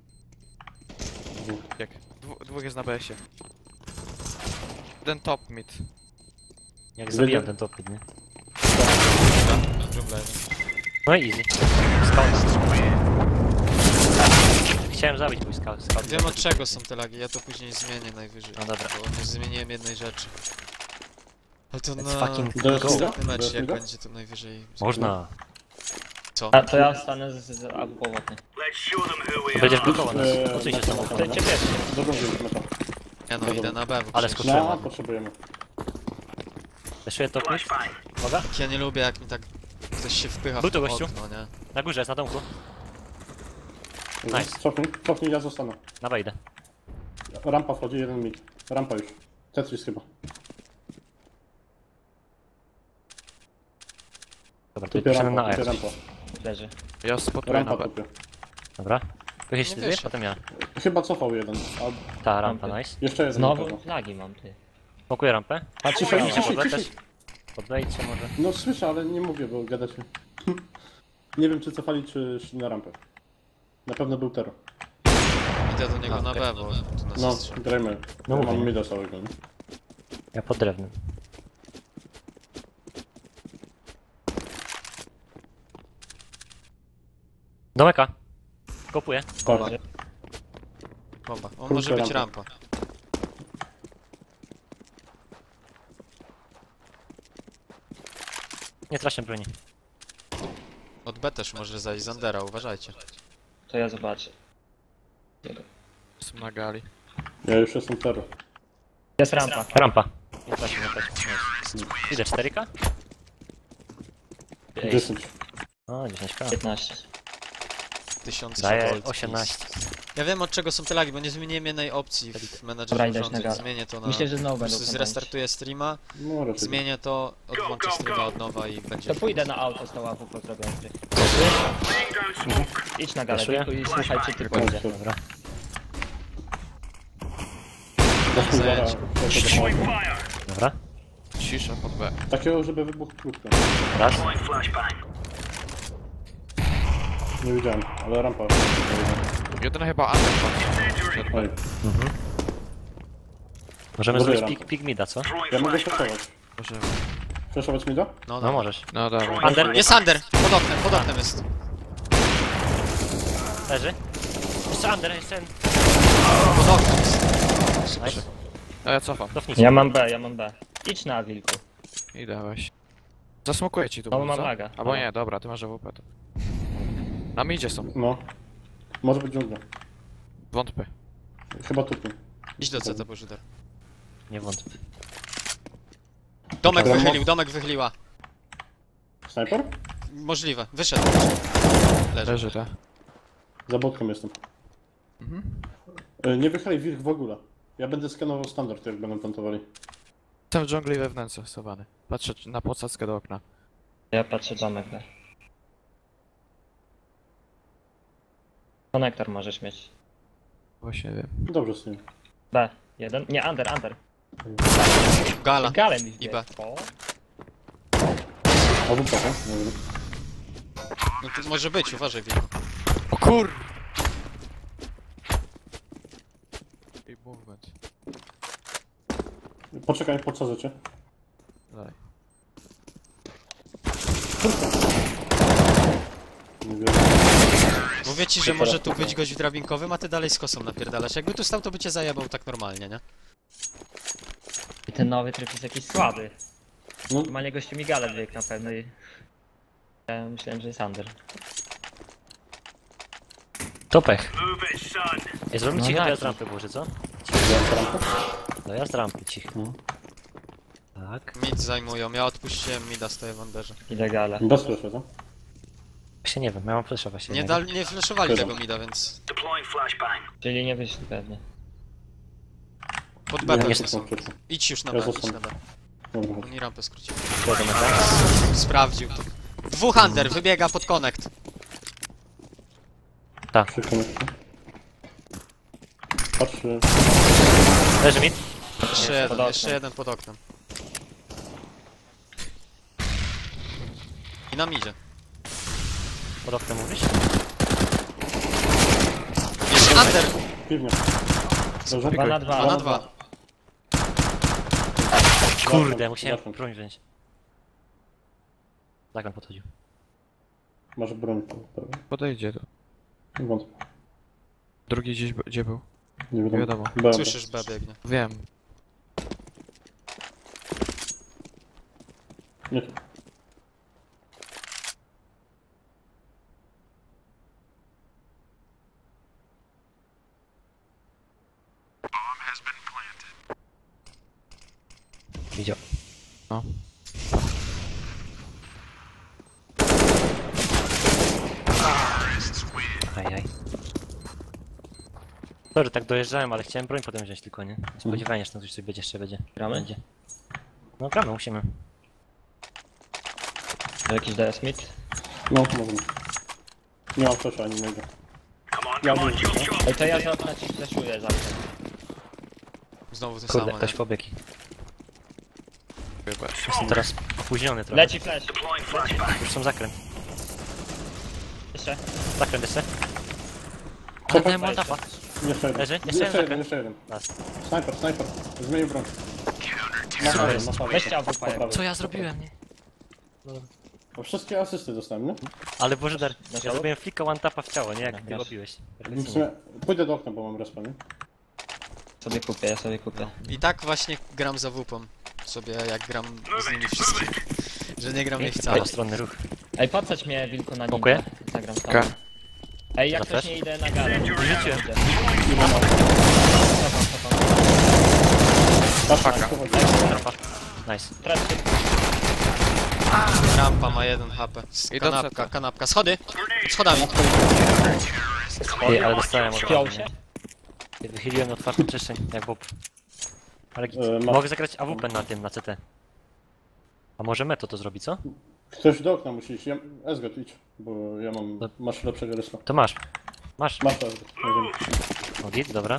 S6: Jak? Dwu, dwóch jest na B S-ie. Jeden top mid.
S2: Jak
S4: Wiedział-
S2: zabijam ten topid, nie?
S1: Dżungla jeden.
S2: No i easy. Scout. Chciałem zabić mój scout. scout
S1: Wiem od czego są te lagi, ja to później zmienię najwyżej.
S2: No dobra.
S1: Bo nie zmieniłem jednej rzeczy. Ale to
S2: It's
S1: na
S2: fucking
S4: Do
S2: go.
S1: następny
S4: Do
S1: mecz, jak
S4: Esmiga?
S1: będzie to najwyżej...
S2: Można.
S1: Co?
S5: A to ja stanę z, z albo powrotnie.
S2: Będziesz blokował nas.
S4: Eee,
S2: Usuń się
S4: na-
S2: znowu.
S4: na-
S5: Ty, cię pierwszy.
S4: Dobrą wziąć meta.
S1: Ja no idę na B, bo
S2: Ale
S1: przecież-
S2: skoczyłem.
S4: No, potrzebujemy.
S2: Wyszuję top mid. Uwaga.
S1: Ja nie lubię jak mi tak ktoś się wpycha
S2: Był
S1: w
S2: tu
S1: to
S2: gościu.
S1: okno, nie?
S2: Na górze jest, na domku. Nice.
S4: Cofnij, cofnij, ja zostanę.
S2: Na wejdę.
S4: Rampa wchodzi, jeden mid. Rampa już. Tetris chyba.
S2: Dobra, to
S4: Tupie
S2: piszemy
S4: rampa,
S2: na
S4: tupie
S2: R.
S4: rampa.
S5: Leży.
S6: Ja spotuję na
S4: Rampa
S6: B.
S4: tupie.
S2: Dobra. Ktoś się
S1: Nie
S2: ty,
S1: wyszedł.
S2: potem ja.
S4: Chyba cofał jeden. A
S2: Ta rampa,
S5: Rampy.
S2: nice.
S4: jeszcze jeden.
S5: Znowu
S4: na pewno.
S5: lagi mam, ty.
S2: Smokuję rampę.
S5: Patrz,
S4: Ciszej,
S5: prawo.
S4: ciszej,
S2: Podle
S4: ciszej.
S2: też. Podlejdźcie może.
S4: No słyszę, ale nie mówię, bo gadacie. Nie wiem, czy cofali, czy szli na rampę. Na pewno był Tero.
S1: Idę do niego
S2: A,
S1: na
S2: okej.
S1: B, bo tu nas
S4: No,
S1: jest trzech.
S4: grajmy.
S2: No
S4: Ja
S2: mówię.
S4: mam mida całego, nie?
S2: Ja pod drewnem. Domeka. Kopuję.
S1: Bomba.
S4: Patrz.
S1: Bomba. On
S4: Krótka
S1: może być
S4: rampa.
S1: rampa.
S2: Nie traszę broni.
S1: Od B też może zajść Zandera, uważajcie.
S5: To ja zobaczę.
S6: Jestem na gali.
S4: Ja już jestem Tero.
S5: Jest rampa.
S2: Rampa. Nie traszę, nie traszę. Nice. Idę cztery K? Ej,
S4: dziesięć.
S2: o, dziesięć K.
S5: piętnaście.
S1: Tysiąc
S2: Daję
S1: gold,
S2: osiemnaście.
S1: please. Ja wiem od czego są te lagi, bo nie zmieniłem jednej opcji w
S5: Dobra,
S1: menadżerze
S5: idę na
S1: urządzeń.
S5: galę.
S1: Zmienię to na...
S5: Myślę, że znowu
S1: Po
S5: będą
S1: prostu
S5: kondonić.
S1: zrestartuję streama,
S4: No raczej.
S1: zmienię to, odłączę streama od nowa i będzie...
S5: To pójdę na auto z tą łapą zrobię. Idź na galę,
S2: Flashuję?
S5: tylko i słuchaj, czy ty pójdzie.
S4: Dobra.
S2: Dobra.
S1: Zajęcie.
S2: Dobra.
S6: Cisza pod B.
S4: Takiego, żeby wybuchł krótko.
S2: Raz.
S4: Nie widziałem, ale rampa.
S6: Jeden chyba under padł.
S4: Oj,
S2: Możemy
S4: Dobry
S2: zrobić
S4: rampa.
S2: pik, pik mida, co?
S4: ja mogę flashować.
S6: Może...
S4: Flashować mi da?
S1: No,
S2: No
S1: no.
S2: możesz.
S6: No dobra.
S2: Under,
S1: Jest under! Pod oknem, pod oknem jest.
S2: leży. Jeszcze under, jeszcze jeden.
S1: Pod oknem jest.
S2: Nice.
S6: A ja cofam.
S2: Cofnijcie.
S5: Ja mam B, ja mam B. Idź na wilku.
S6: Idę weź. Zasmokuję ci tu.
S5: No,
S6: może,
S5: mam
S6: co?
S5: laga.
S6: Albo
S5: No.
S6: nie, dobra, ty masz A W P to. Na midzie są.
S4: No. Może być dżungla.
S6: Wątpię.
S4: Chyba tu.
S1: Idź do C T, Bożyder.
S2: Nie wątpię.
S1: Domek
S4: Dobra.
S1: wychylił, domek wychyliła.
S4: Snajper?
S1: Możliwe, wyszedł. Leży.
S6: Leży, tak.
S4: Za botką jestem.
S6: Mhm.
S4: E, Nie wychylaj wilk w ogóle. Ja będę skanował standard, jak będą plantowali.
S6: Jestem w dżungli we wnętrzu schowany. Patrzę na posadzkę do okna.
S5: Ja patrzę domek B. Konektor możesz mieć.
S6: Właśnie wiem.
S4: Dobrze z nim.
S5: B. Jeden. Nie, under, under.
S1: Gala.
S5: Gale mi
S1: I B.
S5: O.
S4: A w tak? Może być.
S1: No to może być, uważaj, Wilku.
S6: O kur... I movement.
S4: Poczekaj, podsadzę cię.
S6: Daj.
S4: Nie wiem.
S1: Mówię ci, że może tu być gość drabinkowym, a ty dalej z kosą napierdalasz. Jakby tu stał, to by cię zajebał tak normalnie, nie?
S5: I ten nowy tryb jest jakiś słaby.
S4: No,
S5: Normalnie gościu mi gale biegł na pewno i... Ja myślałem, że jest under.
S2: To pech.
S3: Move it, son.
S2: Ej, zrobimy
S5: No
S2: cichy
S5: tak.
S2: dojazd rampy, Boże, co?
S4: ja rampa?
S2: Dojazd rampy, cichy.
S4: No.
S2: Tak.
S1: Mid zajmują, ja odpuściłem mida, stoję w underze.
S5: Idę gale.
S4: Bez flasha, co?
S2: Właśnie nie wiem, ja mam flesza właśnie.
S1: Nie,
S2: jednego.
S1: dal, nie flashowali tego mida, więc...
S3: Deploying flashbang.
S5: Czyli nie wyszli pewnie.
S1: Pod B
S4: Ja
S1: pewnie
S4: nie
S1: są.
S4: są przecież.
S1: Idź już na
S4: Ja
S1: B, idź
S4: zostanę.
S1: na B.
S4: Dobra, chodź.
S1: Oni rampę skrócili.
S2: Kładę na tak.
S1: Sprawdził to. Dwóch under, wybiega pod connect.
S4: Przy konekcie. Patrz, e,
S2: Leży mid.
S1: Jeszcze
S5: pod
S1: jeden,
S5: oknem.
S1: jeszcze jeden pod oknem. I nam idzie.
S2: Pod oknem mówisz?
S1: Jeszcze under!
S4: piwnia. Dobrze?
S5: Dwa na dwa.
S1: Dwa na dwa.
S2: Kurde, musiałem
S4: Zacząć.
S2: broń wziąć. Tak on podchodził.
S4: Masz broń. Dobra.
S6: Podejdzie tu.
S4: Wątpię.
S6: Drugi gdzieś b- gdzie był?
S4: Nie wiadomo.
S6: Wiadomo.
S4: B, B.
S1: Słyszysz, B biegnie.
S6: Wiem.
S4: Nie tu.
S2: Widział.
S6: No.
S2: Ajaj. Sorry, tak dojeżdżałem, ale chciałem broń potem wziąć tylko, nie? Spodziewałem się, że tam coś sobie będzie, jeszcze będzie.
S5: Gramy?
S2: Będzie. No gramy, musimy.
S5: Jakiś D S mid?
S4: No, możemy. Nie mam flasha ani mojego.
S3: Come on,
S4: Ja
S3: come on,
S4: mówię,
S3: jump, jump.
S5: Ej, to ja z okna ci flashuję zawsze.
S1: Znowu to
S2: Kurde,
S1: samo,
S2: ktoś
S1: nie?
S2: pobiegł.
S6: Chyba.
S2: Jestem teraz opóźniony trochę.
S5: Leci flash.
S3: Deploying flashbang.
S2: Już są zakręt.
S5: Jeszcze.
S2: Zakręt jeszcze.
S4: Co
S2: Ale dałem one-tapa.
S4: Jeszcze jeden.
S2: Leży? Jeszcze
S4: Jeszcze
S2: jeden
S4: jeden, jeszcze jeden.
S2: Last.
S4: Snajper, snajper. Zmienił broń. Na
S2: Co
S4: prawej,
S2: jest?
S4: na prawej.
S5: Weźcie A W P.
S4: Po prawej.
S2: Co ja zrobiłem, nie?
S4: Bo wszystkie asysty dostałem, nie?
S2: Ale Boże dar,
S5: Na
S2: ja
S5: ciało?
S2: zrobiłem flika one-tapa w ciało, nie? Jak ty
S5: grasz.
S2: robiłeś.
S4: W
S2: Perfekcyjnie.
S4: sumie pójdę do okna, bo mam respa, nie?
S5: Sobie kupię, ja sobie kupię.
S1: I tak właśnie gram za wupą. Sobie jak gram z nimi wszystkimi. Że nie gram ich wcale.
S2: Prawostronny ruch.
S5: Ej, podsadź mnie wilku na
S2: Dziękuję.
S5: ninja. Zagram tam.
S6: Okej.
S5: Ej, jak
S2: Za
S5: ktoś
S2: flash?
S5: nie idę na galę.
S2: Rzuciłem.
S5: Idę. Cofam, cofam.
S4: Patrz,
S6: Paka.
S4: tu chodzi.
S2: Trapa. Nice.
S5: Traćcie.
S1: Rampa ma jeden H P.
S6: I do
S1: Kanapka,
S6: C T.
S1: kanapka. Schody! Schodami.
S2: Ej, ale dostałem od
S5: Wpiął
S2: razu,
S5: się.
S2: nie? Wychyliłem na otwartą przestrzeń, jak bob. Ale git.
S4: E, ma-
S2: Mogę zagrać A W P na tym, na C T. A może Meto to zrobi, co?
S4: Ktoś do okna musi iść. Ja... Esgot, idź, bo ja mam...
S2: No.
S4: Masz lepszego respa.
S2: To masz. Masz.
S4: Masz to, Esgot. Nie wiem.
S2: O, git, dobra.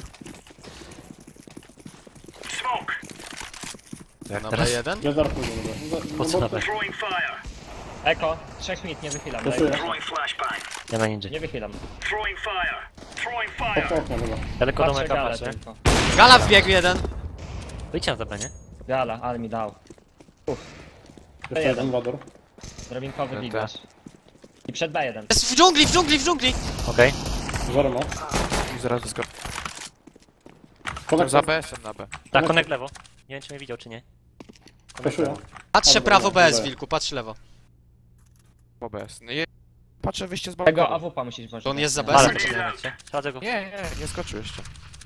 S3: Smoke.
S2: To jak
S1: Na
S2: teraz?
S1: B jeden?
S4: Ja zaraz pójdę, dobra. No,
S2: Po co
S4: bo-
S2: na B?
S3: Throwing fire.
S5: Eko, trzech mit, nie wychylam. Daj.
S4: Proszę.
S3: Throwing flashbang.
S2: Ja na ninja.
S5: Nie wychylam.
S3: Throwing fire. Throwing
S4: Pod
S3: fire.
S4: to okno chyba.
S2: Daleko do
S5: Patrzę
S2: meka
S5: galę
S2: patrzę.
S5: tylko.
S1: Gala wbiegł jeden.
S2: Wyjdźcie na tabę, nie?
S5: Gala, ale mi dał.
S4: Jeszcze jeden lador.
S5: Drobinkowy
S6: Te,
S5: bigasz. I przed B jeden.
S1: Jest w dżungli, w dżungli, w dżungli!
S2: Okej.
S4: Zero ma.
S6: I zaraz skok.
S4: Konek
S6: Za B S-em na B.
S2: Tak, konek lewo. Nie wiem czy mnie widział czy nie.
S4: Peszuję.
S1: Patrzę
S4: Albo
S1: prawo
S4: dobra,
S1: B S,
S4: dobra.
S1: Wilku, patrz lewo.
S6: Po B S. No i... Patrzę wyjście z
S5: Tego
S6: balkonu.
S5: A W P musisz włożyć.
S1: To on jest za
S5: Nie.
S1: B S?
S2: Ale
S1: Bez-
S2: to sobie macie. Sprawdzę go.
S6: Nie, nie, nie skoczył jeszcze.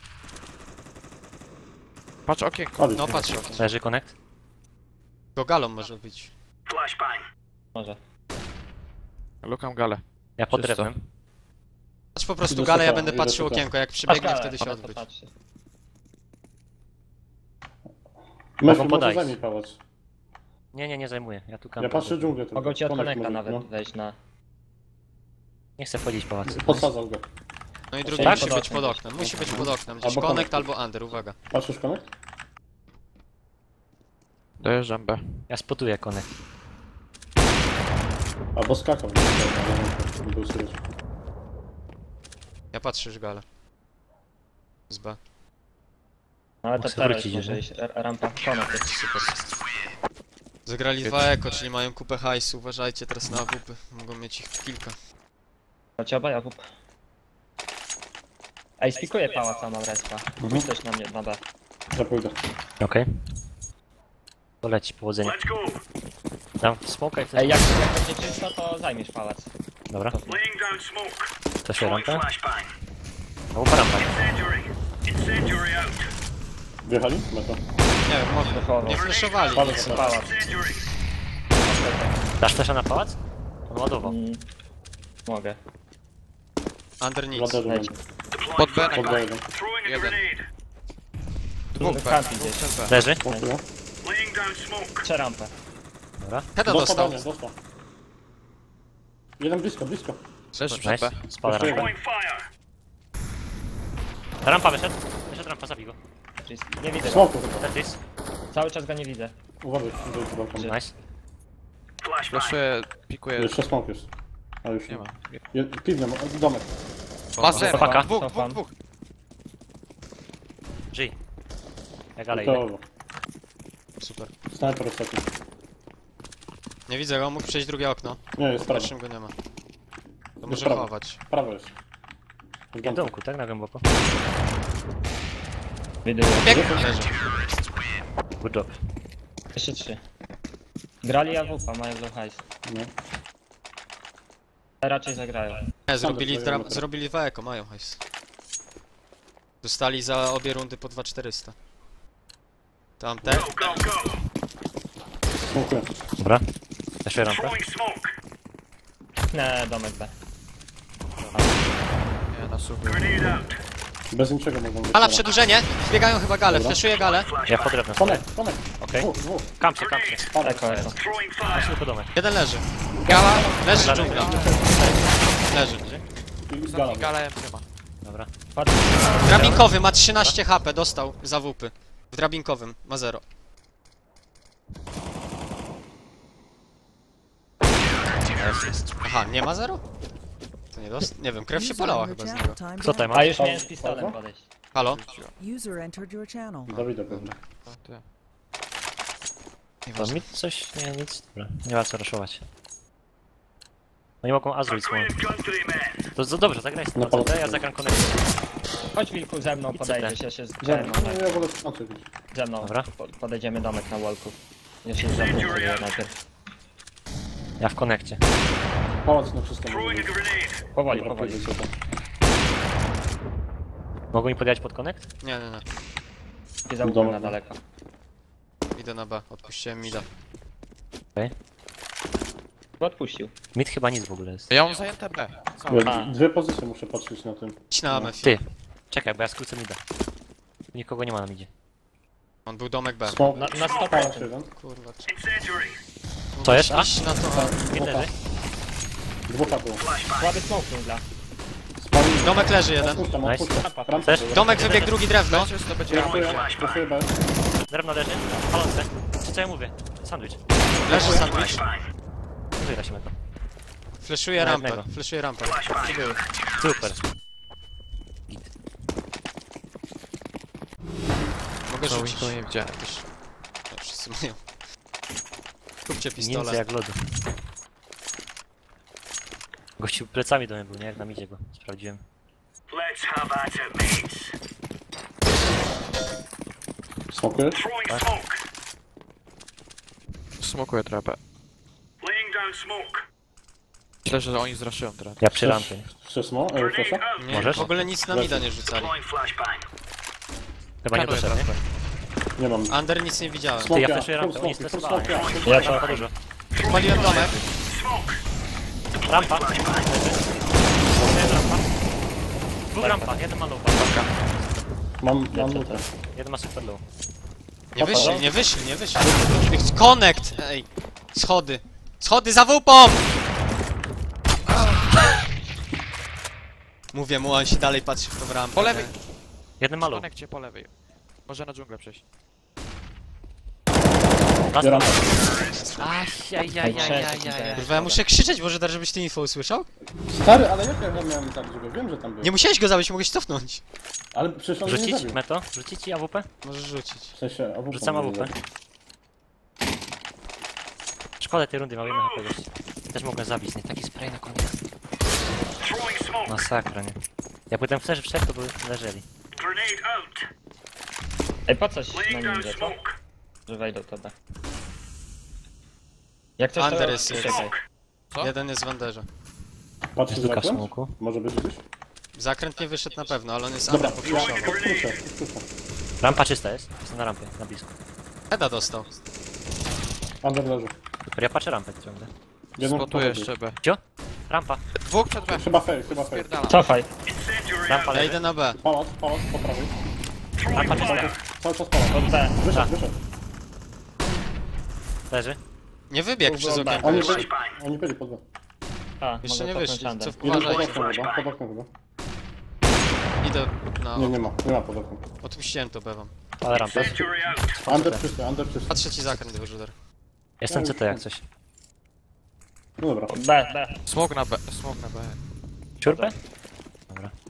S6: Patrz okienko.
S4: Chodź.
S1: No patrz, okej.
S2: Leży connect.
S1: Go galą może być.
S3: Flashbang.
S5: Może.
S6: Lukam galę.
S2: Ja pod
S6: Czysto.
S2: drewnem.
S1: Patrz po prostu
S4: Idę
S1: galę, ja
S4: szukam,
S1: będę
S4: idę
S1: patrzył
S4: szukam.
S1: okienko, jak
S5: Patrz
S1: przybiegnie
S5: galę,
S1: wtedy się
S5: patrz,
S1: odbyć.
S5: patrz.
S4: Messi może
S2: podajść.
S4: zajmij pałac.
S2: Nie, nie, nie zajmuję. Ja tu
S4: Ja
S2: kampę.
S4: patrzę dżunglę tylko.
S5: Mogą ci od
S4: Konek
S5: konekta
S4: może,
S5: nawet wejść na...
S2: Nie chcę wchodzić w pałac.
S4: no. Podsadzał go.
S1: No i drugi
S5: Tak?
S1: musi
S5: Pod
S1: być pod
S5: oknem.
S1: oknem, musi być pod oknem. Gdzieś
S4: Albo
S1: connect
S4: connect.
S1: albo under, uwaga.
S4: Patrzysz konek?
S6: Dojeżdżam B.
S2: Ja spotuję connect.
S4: Albo skakał. Nie był słyszeć.
S1: Ja patrzę już galę. Z B.
S5: Ale
S2: Mógł
S5: to
S2: sobie
S5: teraz
S2: wrócić,
S5: może
S2: nie?
S5: iść. R- Rampa, konek jest.
S1: Super. Zagrali dwa eko, czyli mają kupę hajsu, uważajcie teraz na A W P. Mogą mieć ich kilka.
S5: Chodź obaj, A W P. Ej, spikuję pałaca, mam respa. Pójdź też na mnie, na B.
S4: Ja pójdę.
S2: Okej. To leci, powodzenia.
S3: Let's go.
S2: Dam smoka i chcesz...
S5: Ej, jak, jak będzie czysto, to zajmiesz pałac.
S2: Dobra.
S3: Laying down smoke.
S2: To się
S3: Throwing
S2: rampa.
S3: flashbang.
S2: No rampa.
S3: Incendiary. Incendiary out.
S4: Wjechali? Meta.
S1: Nie wiem, mogę.
S5: Wychował.
S1: Nie flashowali.
S4: Palę
S1: nic.
S4: za
S5: Pałac.
S3: Incendiary.
S2: Dasz flesza na pałac? On ładował.
S5: Mm, mogę.
S1: Under nic.
S4: Laderu
S5: Leci.
S4: będzie.
S6: Pod B na
S4: Pod
S6: galę.
S4: jeden.
S3: Throwing a
S6: Jeden.
S3: grenade.
S6: Dwóch B.
S5: Kampi
S6: Dwóch
S5: gdzieś.
S6: przez B.
S2: Leży.
S4: Poszuję.
S3: Laying down smoke.
S5: Prze rampę.
S2: Dobra.
S1: Heda
S4: Dostał
S1: dostał.
S4: do mnie, dostał. Jeden blisko, blisko.
S6: Leży przed
S2: Nice.
S6: B.
S2: Spada rampa.
S3: Throwing fire.
S2: Rampa wyszedł. Wyszedł rampa, zabij go.
S5: Czyli nie widzę go.
S4: Smoku chyba.
S2: Tetris.
S5: Cały czas go nie widzę.
S4: Uważaj, idę do balkonu.
S2: Nice.
S3: Flashbang.
S6: Flaszuję, pikuję.
S4: Jeszcze smok jest. A już
S6: Nie ma.
S4: Je- Piwnia, ma- domek.
S6: Ma zero.
S2: Chłopaka.
S6: Dwóch, dwóch,
S5: Cofam.
S6: dwóch.
S2: G. Ja galę idę.
S4: Gotowo.
S1: Super.
S4: Snajper ostatni.
S1: Nie widzę go, mógł przejść drugie okno.
S4: Nie, jest
S1: W
S4: prawo.
S1: pierwszym go nie ma. To
S4: Jest
S1: może
S4: prawo.
S1: chować.
S4: Prawo jest. W
S2: W
S4: domku.
S2: domku, tak? Na głęboko.
S5: Widuję.
S1: Bieg! Leży.
S2: Good job.
S5: Jeszcze trzy. Grali A W P, mają low hajs.
S4: No.
S5: Raczej zagrają.
S1: Nie, zrobili,
S4: dostają
S1: dra-
S4: metę.
S1: zrobili dwa eko, mają hajs. Dostali za obie rundy po dwa czterysta. Tamte.
S3: Go, go, go.
S4: Smokuję.
S2: Dobra. Jeszcze rampę.
S3: Throwing smoke.
S5: Nie, domek B.
S6: Nie, na suchy.
S3: Grenade out.
S4: Bez niczego mogą być.
S1: Gala przedłużenie! Biegają chyba galę,
S4: Dobra.
S1: fleszuję galę.
S2: Ja pod drewnem stoję.
S4: Konek, konek.
S2: Okej.
S4: Dwóch, dwóch.
S2: Kamcie, kamcie.
S4: Padaj.
S5: Eko, eko.
S3: Throwing fire.
S2: Tylko domek.
S1: Jeden leży.
S6: Gala.
S1: Leży
S2: Gala.
S1: dżungla. Leży.
S4: I gala.
S6: Gala M nie ma.
S2: Dobra.
S5: Patrz.
S1: Drabinkowy ma trzynaście H P, dostał za W P. W drabinkowym ma zero. Aha, nie ma zero? To nie dost... Nie wiem, krew się polała chyba z niego.
S2: Kto tutaj ma?
S5: A już miałem z pistolem podejść.
S1: Halo?
S7: User entered your channel.
S4: Dawida pewnie.
S6: A, ty.
S2: To mi coś, nie, nic. Dobra. Nie ma co raszować. Oni mogą azruić słowo.
S3: Brilliant gun to the man.
S2: To, to dobrze, zagraj
S4: Na
S2: z C T,
S4: palcu.
S2: ja zagram konekcję.
S5: Chodź Wilku ze mną,
S2: I
S5: podejdziesz,
S2: C T.
S5: ja się z
S4: Ze
S5: ze
S4: mną.
S5: mną.
S4: No, ja wolę skończyć.
S5: Ze mną.
S2: Dobra.
S5: Po- Podejdziemy domek na wallku. Ja się zaprezentuję najpierw.
S2: Ja w konekcie.
S4: Pałac na wszystko.
S3: Throwing a grenade.
S5: Powoli,
S4: Dobra,
S5: powoli.
S4: pójdę sobie.
S2: Mogą mi podjechać pod konekt?
S1: Nie, nie, nie.
S5: Nie za
S4: Domek.
S5: na daleko.
S1: Idę na B, odpuściłem mida.
S5: Bo odpuścił.
S2: Mid chyba nic w ogóle jest.
S6: Ja mam zajęte B. Całe.
S4: Ja
S5: A.
S4: dwie pozycje muszę patrzeć na tym.
S1: Idź na Amefie.
S2: Ty. Czekaj, bo ja skrócę mida. Nikogo nie ma na midzie.
S1: On był domek B.
S4: Smoke.
S5: Na, na sto
S4: Pałac
S5: procent.
S4: jeden.
S1: Kurwa, czy...
S3: Incendiary.
S2: To jest A?
S1: Iść na to A.
S2: Mid leży.
S4: Dwóch było.
S5: Słaby smoke dżungla.
S4: Spalił.
S1: Domek leży jeden.
S4: Odpuszczam,
S2: Nice.
S4: odpuszczam. Rampa
S2: Też?
S4: była.
S1: Domek wybiegł drugi drewno.
S6: Leży, to będzie
S4: Dziękuję,
S6: rampa.
S4: dziękuję bardzo.
S2: Drewno leży. Palące. Co co ja mówię? Sandwich.
S1: Leży sandwich.
S3: Flashbang.
S2: Wygraliśmy to.
S1: Fleszuję
S2: Na
S1: rampę,
S2: jednego.
S1: fleszuję rampę.
S2: Super.
S1: Mogę
S6: No,
S1: rzucić.
S6: nikogo nie widziałem.
S1: Też. No, wszyscy mają. Kupcie
S2: Niemcy
S1: pistolet.
S2: jak lodu. Gościu plecami do mnie był, nie? Jak na midzie go sprawdziłem.
S3: Let's have at it, mates.
S4: Smokujesz?
S3: Throwing
S2: What?
S3: smoke.
S6: Smokuję trapę.
S3: Laying down smoke.
S6: Myślę, że oni zraszują teraz.
S2: Ja przy rampie.
S4: Chcesz smo? E,
S3: Grenade
S4: flasha?
S3: out.
S1: Nie,
S2: Możesz?
S1: w ogóle nic na mida nie rzucali.
S3: Deploying flashbang.
S2: Chyba nie
S6: Kanuję
S2: doszedł, nie?
S6: trapę.
S4: Nie mam.
S1: Under nic nie widziałem.
S2: Ty, ja
S4: Smokia,
S2: flashuję rampę,
S4: full
S2: oni
S4: smoki, full
S2: stresowali.
S4: smokia.
S5: Ja
S2: Rampa
S5: to...
S2: dużo.
S1: Paliłem domek.
S3: Smoke.
S2: Rampa. Leży. Jest rampa. Dwóch rampa, jeden ma low.
S4: Mam, mam lutę.
S2: Jeden ma super low.
S1: Nie wyszli, nie wyszli, nie wyszli. Connect! Ej, schody. Schody za wupą! Mówię mu, on się dalej patrzy w tą rampę.
S6: Po lewej.
S2: Jeden ma low.
S6: Konekcie po lewej. Może na dżunglę przejść.
S2: Last
S4: Bieram.
S2: Ajajajajajaj.
S1: Kurwa, ja muszę krzyczeć, może dar, żebyś ty info usłyszał?
S4: Stary, ale jak ja miałem tak, żeby wiem, że tam był.
S1: Nie musiałeś go zabić, mogłeś cofnąć.
S4: Ale przecież on mnie nie
S2: Rzucić
S4: zabił.
S2: meto? Rzucić ci A W P?
S1: Możesz rzucić.
S4: W sensie, A W P
S2: Rzucam A W
S4: mnie nie
S2: P.
S4: zabił.
S2: Szkoda tej rundy, mam jedno H P gości. Też mogłem zabić, nie? Taki spray na koniec.
S3: Throwing smoke.
S2: Masakra, nie? Jak ten flash wszedł, to by leżeli.
S3: Grenade out.
S5: Ej, po coś
S3: Laying
S5: na
S3: down
S5: ninja, co?
S3: smoke.
S5: Że wejdą to B. Jak coś
S1: Under
S5: to...
S1: jest jeden.
S5: Czekaj.
S6: Co?
S1: Jeden jest w Underze.
S4: Patrzysz
S2: Jest tylko w
S4: zakręt?
S2: smoku.
S4: Może być gdzieś?
S1: Zakręt nie wyszedł na pewno, ale on jest
S4: Dobra,
S1: Under
S4: ja
S1: pofuszował.
S4: podpuszczę, podpuszczę.
S2: Rampa czysta jest. Jestem na rampie, na blisko.
S1: Heda dostał.
S4: Under leży.
S2: Super, ja patrzę rampę ciągle.
S4: Jeden
S6: Spotuję
S4: pochodzi.
S6: jeszcze B.
S2: Cio? Rampa.
S6: Dwóch przed B.
S4: Chyba fake, chyba fake.
S6: Spierdalam.
S5: Cofaj.
S3: Incendiary
S2: Rampa
S3: out.
S1: Ja
S2: leży.
S1: idę na B.
S4: Pałac, pałac, po prawej.
S2: Rampa czysta.
S4: Cały czas pałac.
S5: Od B.
S4: Wyszedł,
S2: Tak.
S4: wyszedł.
S2: Leży.
S1: Nie wybiegł przez
S5: Dobra.
S1: okienko
S4: Oni
S1: jeszcze.
S4: byli, oni byli pod B.
S5: A,
S1: Jeszcze
S5: mogę
S1: nie
S5: cofnąć
S1: wyszli.
S5: under.
S1: Co
S4: Jeden pod
S1: uważajcie.
S4: oknem chyba, pod oknem chyba.
S1: Idę na...
S4: Nie, nie ma, nie ma pod oknem.
S1: Odpuściłem to B wam.
S2: Ale rampa.
S3: Incendiary out.
S4: Under czysty, under czysty.
S1: Patrzę ci zakręt, wyrzutер.
S2: Jestem C T jak coś.
S4: No dobra.
S5: B, B.
S6: Smok na B. Smok na B.
S2: Ciurpę?